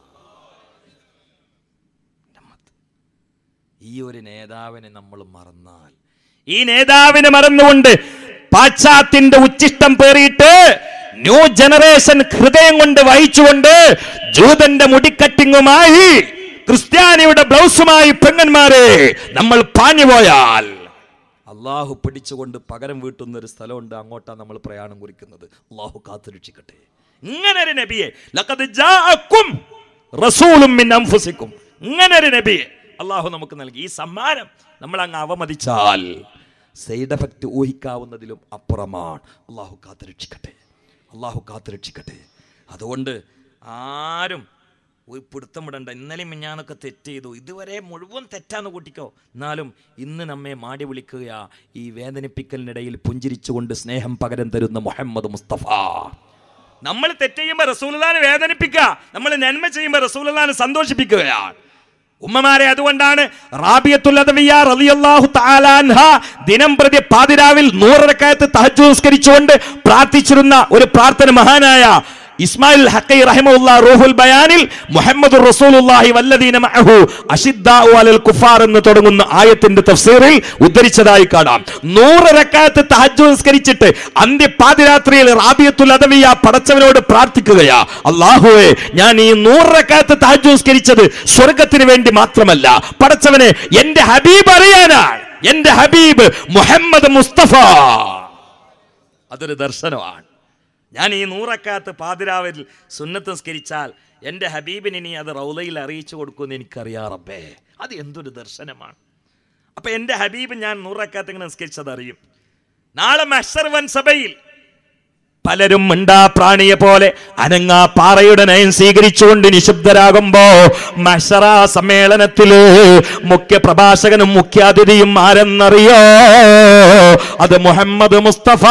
ഈ ഒരു നേതാവിനെ നമ്മൾ മറന്നാൽ, ഈ നേതാവിനെ മറന്നുകൊണ്ട് പാശ്ചാത്യന്റെ ഉച്ചിഷ്ടം പേറിയിട്ട് ന്യൂ ജനറേഷൻ ഹൃദയം കൊണ്ട് വഹിച്ചുകൊണ്ട് ജൂതന്റെ മുടിക്കട്ടിങ്ങുമായി ക്രിസ്ത്യാനിയുടെ ബ്ലൗസുമായി പെങ്ങന്മാരെ നമ്മൾ പാഞ്ഞുപോയാൽ അള്ളാഹു പിടിച്ചുകൊണ്ട് പകരം വീട്ടുന്ന ഒരു സ്ഥലമുണ്ട്. അങ്ങോട്ടാണ് നമ്മൾ പ്രയാണം കുറിക്കുന്നത്. അള്ളാഹു കാത്തുരക്ഷിക്കട്ടെ. ഇങ്ങനെ ഒരു നബിയെ ലഖദ് ജാഅക്കും റസൂലും മിൻ അൻഫുസിക്കും, ഇങ്ങനെ ഒരു നബിയെ അള്ളാഹു നമുക്ക് നൽകി. ഈ സമ്മാനം നമ്മൾ അങ്ങ് അവമതിച്ചാൽ സൈഡ് എഫക്റ്റ് ഊഹിക്കാവുന്നതിലും അപ്പുറമാണ്. അള്ളാഹു കാത്തുരക്ഷിക്കട്ടെ, അള്ളാഹു കാത്തുരക്ഷിക്കട്ടെ. അതുകൊണ്ട് ആരും ഒരു പിടുത്തം വിടണ്ട. ഇന്നലെ മിഞ്ഞാന്നൊക്കെ തെറ്റ് ചെയ്തു, ഇതുവരെ മുഴുവൻ തെറ്റാന്ന് കൂട്ടിക്കോ. എന്നാലും ഇന്ന് നമ്മെ മാടി വിളിക്കുക ഈ വേദനിപ്പിക്കലിനിടയിൽ പുഞ്ചിരിച്ചുകൊണ്ട് സ്നേഹം പകരം തരുന്ന മുഹമ്മദ് മുസ്തഫ. നമ്മൾ തെറ്റ് ചെയ്യുമ്പോൾ റസൂലുള്ളാഹിനെ വേദനിപ്പിക്കുക, നമ്മൾ നന്മ ചെയ്യുമ്പോൾ റസൂലുള്ളാഹിനെ സന്തോഷിപ്പിക്കുകയാണ്. ഉമ്മമാരെ, അതുകൊണ്ടാണ് റാബിയത്തുൽ അദവിയ്യ റളിയല്ലാഹു തആല അൻഹ ദിനം പ്രതി പാതിരാവിൽ 100 റക്അത്ത് തഹജ്ജുദ് നിസ്കരിച്ചുകൊണ്ട് പ്രാർത്ഥിച്ചിരുന്ന ഒരു പ്രാർത്ഥന മഹാനായ ഇസ്മായിൽ ഹഖി റഹിമഹുല്ലാഹ് റൂഹുൽ ബയാനിൽ മുഹമ്മദുർ റസൂലുള്ളാഹി വല്ലദീന മഅഹു അശിദ്ദാഉ അലൽ കുഫാർ എന്ന് തുടങ്ങുന്ന ആയത്തിന്റെ തഫ്സീറിൽ ഉദ്ധരിച്ചതായി കാണാം. 100 റക്അത്ത് തഹജ്ജുദ് നിസ്കരിച്ചിട്ട് അന്ത്യപാതിരാത്രിയിൽ റാബിയത്തുൽ അദവിയ്യ പടച്ചവനോട് പ്രാർത്ഥിക്കുകയാ, അല്ലാഹുവേ, ഞാൻ ഈ 100 റക്അത്ത് തഹജ്ജുദ് നിസ്കരിച്ചത് സ്വർഗ്ഗത്തിന് വേണ്ടി മാത്രമല്ല, പടച്ചവനെ എന്റെ ഹബീബ് അറിയാനാണ്, എന്റെ ഹബീബ് മുഹമ്മദ് മുസ്തഫ. അതൊരു ദർശനമാണ്. ഞാൻ ഈ 100 റക്അത്ത് പാതിരാവിൽ സുന്നത്ത് നിസ്കരിച്ചാൽ എൻ്റെ ഹബീബിന് ഇനി അത് റൗളയിൽ അറിയിച്ചു കൊടുക്കുമെന്ന് എനിക്കറിയാം റബ്ബേ. അത് എന്തൊരു ദർശനമാണ്. അപ്പം എൻ്റെ ഹബീബ് ഞാൻ 100 റക്അത്ത് ഇങ്ങനെ നിസ്കരിച്ചത് അറിയും. നാളെ മഹ്ശർ വൻ സഭയിൽ പലരും മിണ്ടാ പ്രാണിയെ പോലെ അനങ്ങാ പാറയുടെ നയം സ്വീകരിച്ചുകൊണ്ട് നിശബ്ദരാകുമ്പോ മഹ്ശറ സമ്മേളനത്തില് മുഖ്യ പ്രഭാഷകനും മുഖ്യാതിഥിയും ആരെന്നറിയോ? അത് മുഹമ്മദ് മുസ്തഫ.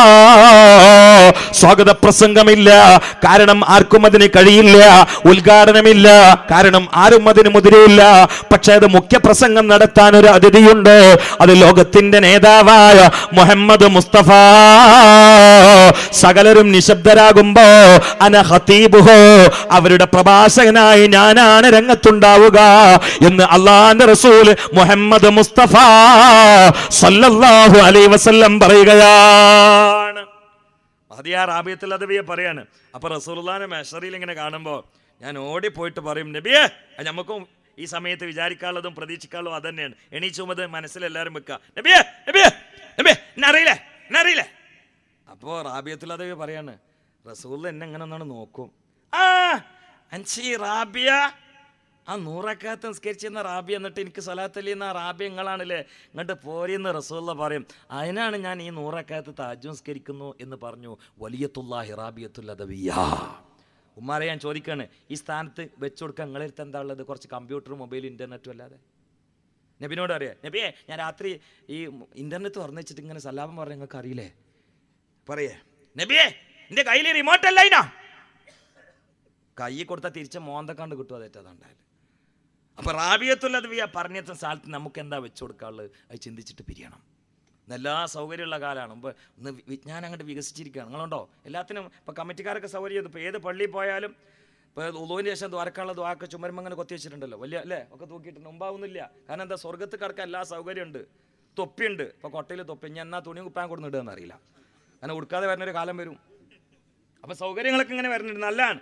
സ്വാഗത പ്രസംഗമില്ല, കാരണം ആർക്കും അതിന് കഴിയില്ല. ഉദ്ഘാടനമില്ല, കാരണം ആരും അതിന് മുതിരില്ല. പക്ഷെ അത് മുഖ്യ പ്രസംഗം നടത്താൻ ഒരു അതിഥിയുണ്ട്. അത് ലോകത്തിന്റെ നേതാവായ മുഹമ്മദ് മുസ്തഫ. സകലരും നിശബ്ദരാകുമ്പോ അന ഖതീബുഹു, അവരുടെ പ്രഭാഷകനായി ഞാനാണ് രംഗത്തുണ്ടാവുക എന്ന് അല്ലാഹുവിന്റെ റസൂൽ മുഹമ്മദ് മുസ്തഫ സല്ലല്ലാഹു അലൈഹി വസല്ലം പറയുകയാണ്. മഹദിയ റാബിയത്തുൽ അദവിയ പറയാണ്. അപ്പൊ റസൂലുള്ളാഹിനെ മഹ്ശറിൽ ഇങ്ങനെ കാണുമ്പോ ഞാൻ ഓടിപ്പോയിട്ട് പറയും, നബിയേ, നമുക്കും ഈ സമയത്ത് വിചാരിക്കാനുള്ളതും പ്രതീക്ഷിക്കാനുള്ളതും അത് തന്നെയാണ്. എണീച്ചുമത് മനസ്സിലെല്ലാവരും വെക്കുക, നബിയേ നബിയേ നബിയേ, എന്നറിയില്ലേ. അപ്പോൾ റാബിയത്തുൽ അദവിയ പറയാണ്, റസൂൽ എന്നെ എങ്ങനെ ഒന്നാണ് നോക്കും. ആ അൻസി റാബിയ, ആ 100 റക്അത്ത് നിസ്കരിച്ചിരുന്ന റാബി എന്നിട്ട് എനിക്ക് സ്വലാത്തല്ലി എന്ന റാബി നിങ്ങളാണല്ലേ ഇങ്ങോട്ട് പോരെന്ന് റസൂലുള്ള പറയും. അതിനാണ് ഞാൻ ഈ 100 റക്അത്ത് തഹജ്ജുദ് നിസ്കരിക്കുന്നു എന്ന് പറഞ്ഞു. വലിയത്തുല്ലാഹി റാബിയത്തുൽ അദവിയ്യ. ഉമ്മാരെ ഞാൻ ചോദിക്കാണ്, ഈ സ്ഥാനത്ത് വെച്ചു കൊടുക്കാൻ നിങ്ങളടുത്ത് എന്താ ഉള്ളത്? കുറച്ച് കമ്പ്യൂട്ടർ, മൊബൈൽ, ഇൻ്റർനെറ്റും അല്ലാതെ? നബിനോട് അറിയാം, നബിയെ ഞാൻ രാത്രി ഈ ഇൻ്റർനെറ്റ് തുറന്നു വെച്ചിട്ട് ഇങ്ങനെ സലാം പറഞ്ഞ നിങ്ങൾക്ക് അറിയില്ലേ? പറയേ നബിയെ എൻ്റെ കയ്യിൽ റിമോട്ട് അല്ല അതിനാ. കൈ കൊടുത്താൽ തിരിച്ച മോന്തക്കാണ്ട് കിട്ടും. അതേറ്റതുണ്ടായാലും അപ്പോൾ റാബിയത്തുൽ അദവിയ്യ പറഞ്ഞ സ്ഥലത്ത് നമുക്ക് എന്താ വെച്ചു കൊടുക്കാനുള്ളത്? അത് ചിന്തിച്ചിട്ട് പിരിയണം. എല്ലാ സൗകര്യമുള്ള കാലമാണ്. ഇപ്പോൾ ഇന്ന് വിജ്ഞാനം അങ്ങോട്ട് വികസിച്ചിരിക്കുകയാണ്. നിങ്ങളുണ്ടോ? എല്ലാത്തിനും ഇപ്പോൾ കമ്മിറ്റിക്കാരൊക്കെ സൗകര്യം. ഇപ്പോൾ ഏത് പള്ളിയിൽ പോയാലും ഇപ്പോൾ ഉളുവിന് ശേഷം ദ്വാരക്കാനുള്ള ദ്വാരക്ക് ചുമരുമ്പങ്ങനെ കൊത്തി വെച്ചിട്ടുണ്ടല്ലോ, വലിയ അല്ലേ, ഒക്കെ തൂക്കിയിട്ടുണ്ട്. മുമ്പാവുന്നില്ല. കാരണം എന്താ? സ്വർഗ്ഗത്ത് കിടക്കാൻ എല്ലാ സൗകര്യമുണ്ട്. തൊപ്പിയുണ്ട്. ഇപ്പോൾ കൊട്ടയിൽ തൊപ്പി ഞാൻ എന്നാ തുണി കുപ്പാൻ കൊടുത്തിടുകയെന്ന് അറിയില്ല. കാരണം ഉടുക്കാതെ വരുന്നൊരു കാലം വരും. അപ്പോൾ സൗകര്യങ്ങളൊക്കെ ഇങ്ങനെ വരുന്നുണ്ട്, നല്ലതാണ്.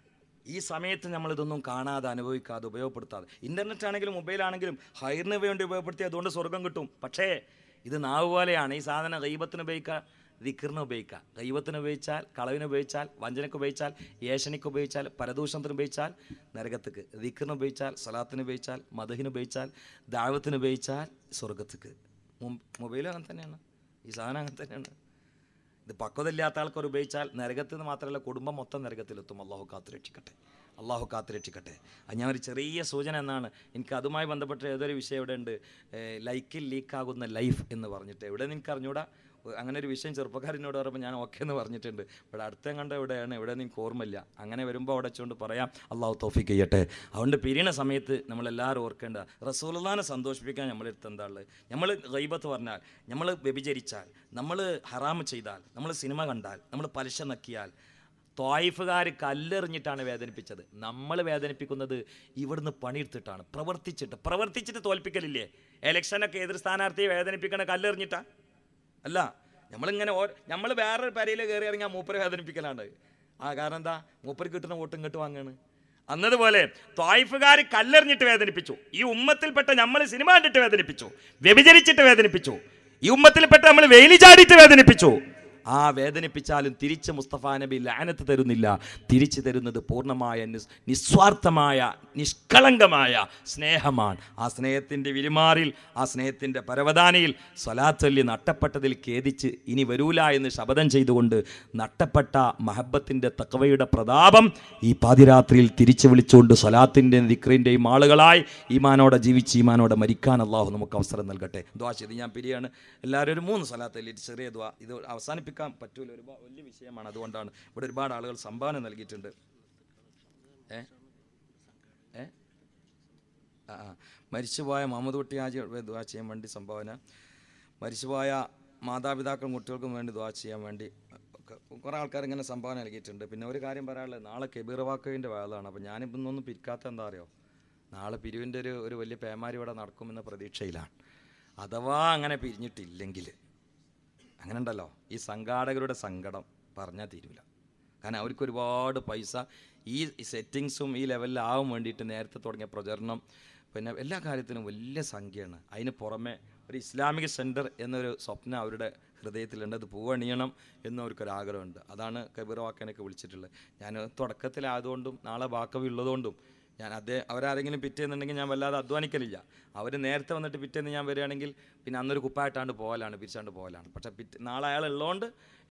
ഈ സമയത്ത് നമ്മളിതൊന്നും കാണാതെ, അനുഭവിക്കാതെ, ഉപയോഗപ്പെടുത്താതെ, ഇൻ്റർനെറ്റ് ആണെങ്കിലും മൊബൈലാണെങ്കിലും ഹൈറിന് വേണ്ടി ഉപയോഗപ്പെടുത്തി അതുകൊണ്ട് സ്വർഗം കിട്ടും. പക്ഷേ ഇത് നാവ് പോലെയാണ്. ഈ സാധനം ഗൈബത്തിന് ഉപയോഗിക്കുക, ദിക്റിന് ഉപയോഗിക്കുക. ഗൈബത്തിന് ഉപയോഗിച്ചാൽ, കളവിന് ഉപയോഗിച്ചാൽ, വഞ്ചനയ്ക്ക് ഉപയോഗിച്ചാൽ, ഏഷണിക്ക് ഉപയോഗിച്ചാൽ, പരദൂഷണത്തിന് ഉപയോഗിച്ചാൽ നരകത്തേക്ക്. ദിക്റിന് ഉപയോഗിച്ചാൽ, സ്വലാത്തിന് ഉപയോഗിച്ചാൽ, മദ്ഹിന് ഉപയോഗിച്ചാൽ, ദഅവത്തിന് ഉപയോഗിച്ചാൽ സ്വർഗത്തേക്ക്. മൊബൈലും അങ്ങനെ തന്നെയാണ്, ഈ സാധനം അങ്ങനെ തന്നെയാണ്. ഇത് പക്വതയില്ലാത്ത ആൾക്കാർ ഉപയോഗിച്ചാൽ നരകത്തിൽ നിന്ന് മാത്രമല്ല, കുടുംബം മൊത്തം നരകത്തിലെത്തും. അള്ളാഹു കാത്തുരക്ഷിക്കട്ടെ, അള്ളാഹു കാത്തുരക്ഷിക്കട്ടെ. ഞാൻ ഒരു ചെറിയ സൂചന എന്നാണ്, എനിക്ക് അതുമായി ബന്ധപ്പെട്ട ഏതൊരു വിഷയം ഇവിടെ ഉണ്ട്, ലൈക്കിൽ ലീക്കാകുന്ന ലൈഫ് എന്ന് പറഞ്ഞിട്ട്. എവിടെ നിങ്ങൾക്ക് അറിഞ്ഞൂടാ, അങ്ങനെ ഒരു വിഷയം ചെറുപ്പക്കാരനോട് പറയുമ്പോൾ ഞാൻ ഓക്കെ എന്ന് പറഞ്ഞിട്ടുണ്ട്. ഇവിടെ അടുത്ത കണ്ട എവിടെയാണ്, എവിടെ നിങ്ങൾക്ക് ഓർമ്മയില്ല. അങ്ങനെ വരുമ്പോൾ അവിടെ വെച്ചുകൊണ്ട് പറയാം. അള്ളാഹു തൗഫീഖ് ചെയ്യട്ടെ. അതുകൊണ്ട് പിരിയണ സമയത്ത് നമ്മളെല്ലാവരും ഓർക്കേണ്ട, റസൂലുള്ളാഹിനെ സന്തോഷിപ്പിക്കാൻ നമ്മളെടുത്ത് എന്താ ഉള്ളത്? നമ്മൾ ഗൈബത്ത് പറഞ്ഞാൽ, നമ്മൾ വ്യഭിചരിച്ചാൽ, നമ്മൾ ഹറാമ് ചെയ്താൽ, നമ്മൾ സിനിമ കണ്ടാൽ, നമ്മൾ പലിശ നക്കിയാൽ, ത്വായിഫുകാർ കല്ലെറിഞ്ഞിട്ടാണ് വേദനിപ്പിച്ചത്. നമ്മൾ വേദനിപ്പിക്കുന്നത് ഇവിടുന്ന് പണിയെടുത്തിട്ടാണ്, പ്രവർത്തിച്ചിട്ട് തോൽപ്പിക്കലില്ലേ? എലക്ഷനൊക്കെ എതിർ സ്ഥാനാർത്ഥിയെ വേദനിപ്പിക്കണ കല്ലെറിഞ്ഞിട്ടാ അല്ല. നമ്മളിങ്ങനെ നമ്മൾ വേറൊരു പരയിൽ കയറി ഇറങ്ങിയാൽ മൂപ്പരെ വേദനിപ്പിക്കലാണ്. കാരണം എന്താ? മൂപ്പര് കിട്ടുന്ന വോട്ട് ഇങ്ങോട്ട് വാങ്ങാണ്. എന്നതുപോലെ ത്വായിഫുകാർ കല്ലെറിഞ്ഞിട്ട് വേദനിപ്പിച്ചു. ഈ ഉമ്മത്തിൽപ്പെട്ട നമ്മൾ സിനിമ കണ്ടിട്ട് വേദനിപ്പിച്ചു, വ്യഭിചരിച്ചിട്ട് വേദനിപ്പിച്ചു. ഈ ഉമ്മത്തിൽപ്പെട്ട നമ്മൾ വെയിലി ചാടിയിട്ട് വേദനിപ്പിച്ചു. ആ വേദനിപ്പിച്ചാലും തിരിച്ച് മുസ്തഫ നബി ലഅനത്ത് തരുന്നില്ല. തിരിച്ചു തരുന്നത് പൂർണ്ണമായ നിസ്വാർത്ഥമായ നിഷ്കളങ്കമായ സ്നേഹമാണ്. ആ സ്നേഹത്തിൻ്റെ വിരിമാറിൽ, ആ സ്നേഹത്തിൻ്റെ പരവതാനിയിൽ സ്വലാത്തൊല്ലി നഷ്ടപ്പെട്ടതിൽ ഖേദിച്ച് ഇനി വരൂല എന്ന് ശപഥം ചെയ്തുകൊണ്ട് നഷ്ടപ്പെട്ട മഹബത്തിൻ്റെ തഖ്വയുടെ പ്രതാപം ഈ പാതിരാത്രിയിൽ തിരിച്ചു വിളിച്ചുകൊണ്ട് സ്വലാത്തിൻ്റെയും ദിക്റിൻ്റെയും ആളുകളായി ഈമാനോടെ ജീവിച്ച് ഈമാനോടെ മരിക്കാൻ അള്ളാഹു നമുക്ക് അവസരം നൽകട്ടെ. ദുആ ചെയ്ത് ഞാൻ പിരിയാണ്. എല്ലാവരും ഒരു 3 സ്വലാത്തല്ലി ചെറിയ ദുആ. ഇത് അവസാനിപ്പിക്കാൻ പറ്റൂല, ഒരുപാട് വലിയ വിഷയമാണ്. അതുകൊണ്ടാണ് ഇവിടെ ഒരുപാട് ആളുകൾ സംഭാവന നൽകിയിട്ടുണ്ട്. മരിച്ചുപോയ മുഹമ്മദ് കുട്ടി ഹാജി ദുആ ചെയ്യാൻ വേണ്ടി സംഭാവന, മരിച്ചുപോയ മാതാപിതാക്കളും കുട്ടികൾക്കും വേണ്ടി ദുആ ചെയ്യാൻ വേണ്ടി കുറേ ആൾക്കാർ ഇങ്ങനെ സംഭാവന നൽകിയിട്ടുണ്ട്. പിന്നെ ഒരു കാര്യം പറയാനുള്ളത്, നാളെ കബീർ വാക്കവിൻ്റെ വേളാണ്. അപ്പോൾ ഞാനിപ്പോൾ ഒന്നും പിരിക്കാത്ത എന്താ അറിയോ, നാളെ പിരിവിൻ്റെ ഒരു വലിയ പേമാരി ഇവിടെ നടക്കുമെന്ന പ്രതീക്ഷയിലാണ്. അഥവാ അങ്ങനെ പിരിഞ്ഞിട്ടില്ലെങ്കിൽ, അങ്ങനെ ഉണ്ടല്ലോ, ഈ സംഘാടകരുടെ സങ്കടം പറഞ്ഞാൽ തീരില്ല. കാരണം അവർക്ക് ഒരുപാട് പൈസ ഈ സെറ്റിങ്സും ഈ ലെവലിലാവാൻ വേണ്ടിയിട്ട് നേരത്തെ തുടങ്ങിയ പ്രചരണം, പിന്നെ എല്ലാ കാര്യത്തിനും വലിയ സംഖ്യയാണ്. അതിന് പുറമെ ഒരു ഇസ്ലാമിക് സെൻറ്റർ എന്നൊരു സ്വപ്നം അവരുടെ ഹൃദയത്തിലുണ്ട്. അത് പൂവണിയണം എന്നവർക്കൊരാഗ്രഹമുണ്ട്. അതാണ് കബീർ വാക്കനൊക്കെ വിളിച്ചിട്ടുള്ളത്. ഞാൻ തുടക്കത്തിലായതുകൊണ്ടും നാളെ വാക്കവി ഉള്ളതുകൊണ്ടും ഞാൻ അവരാരെങ്കിലും പിറ്റേന്നുണ്ടെങ്കിൽ ഞാൻ വല്ലാതെ അധ്വാനിക്കലില്ല. അവർ നേരത്തെ വന്നിട്ട് പിറ്റേന്ന് ഞാൻ വരികയാണെങ്കിൽ പിന്നെ അന്നൊരു കുപ്പായിട്ടാണ്ട് പോകലാണ്, പിരിച്ചാണ്ട് പോകലാണ്. പക്ഷേ നാളെ അയാൾ ഉള്ളതുകൊണ്ട്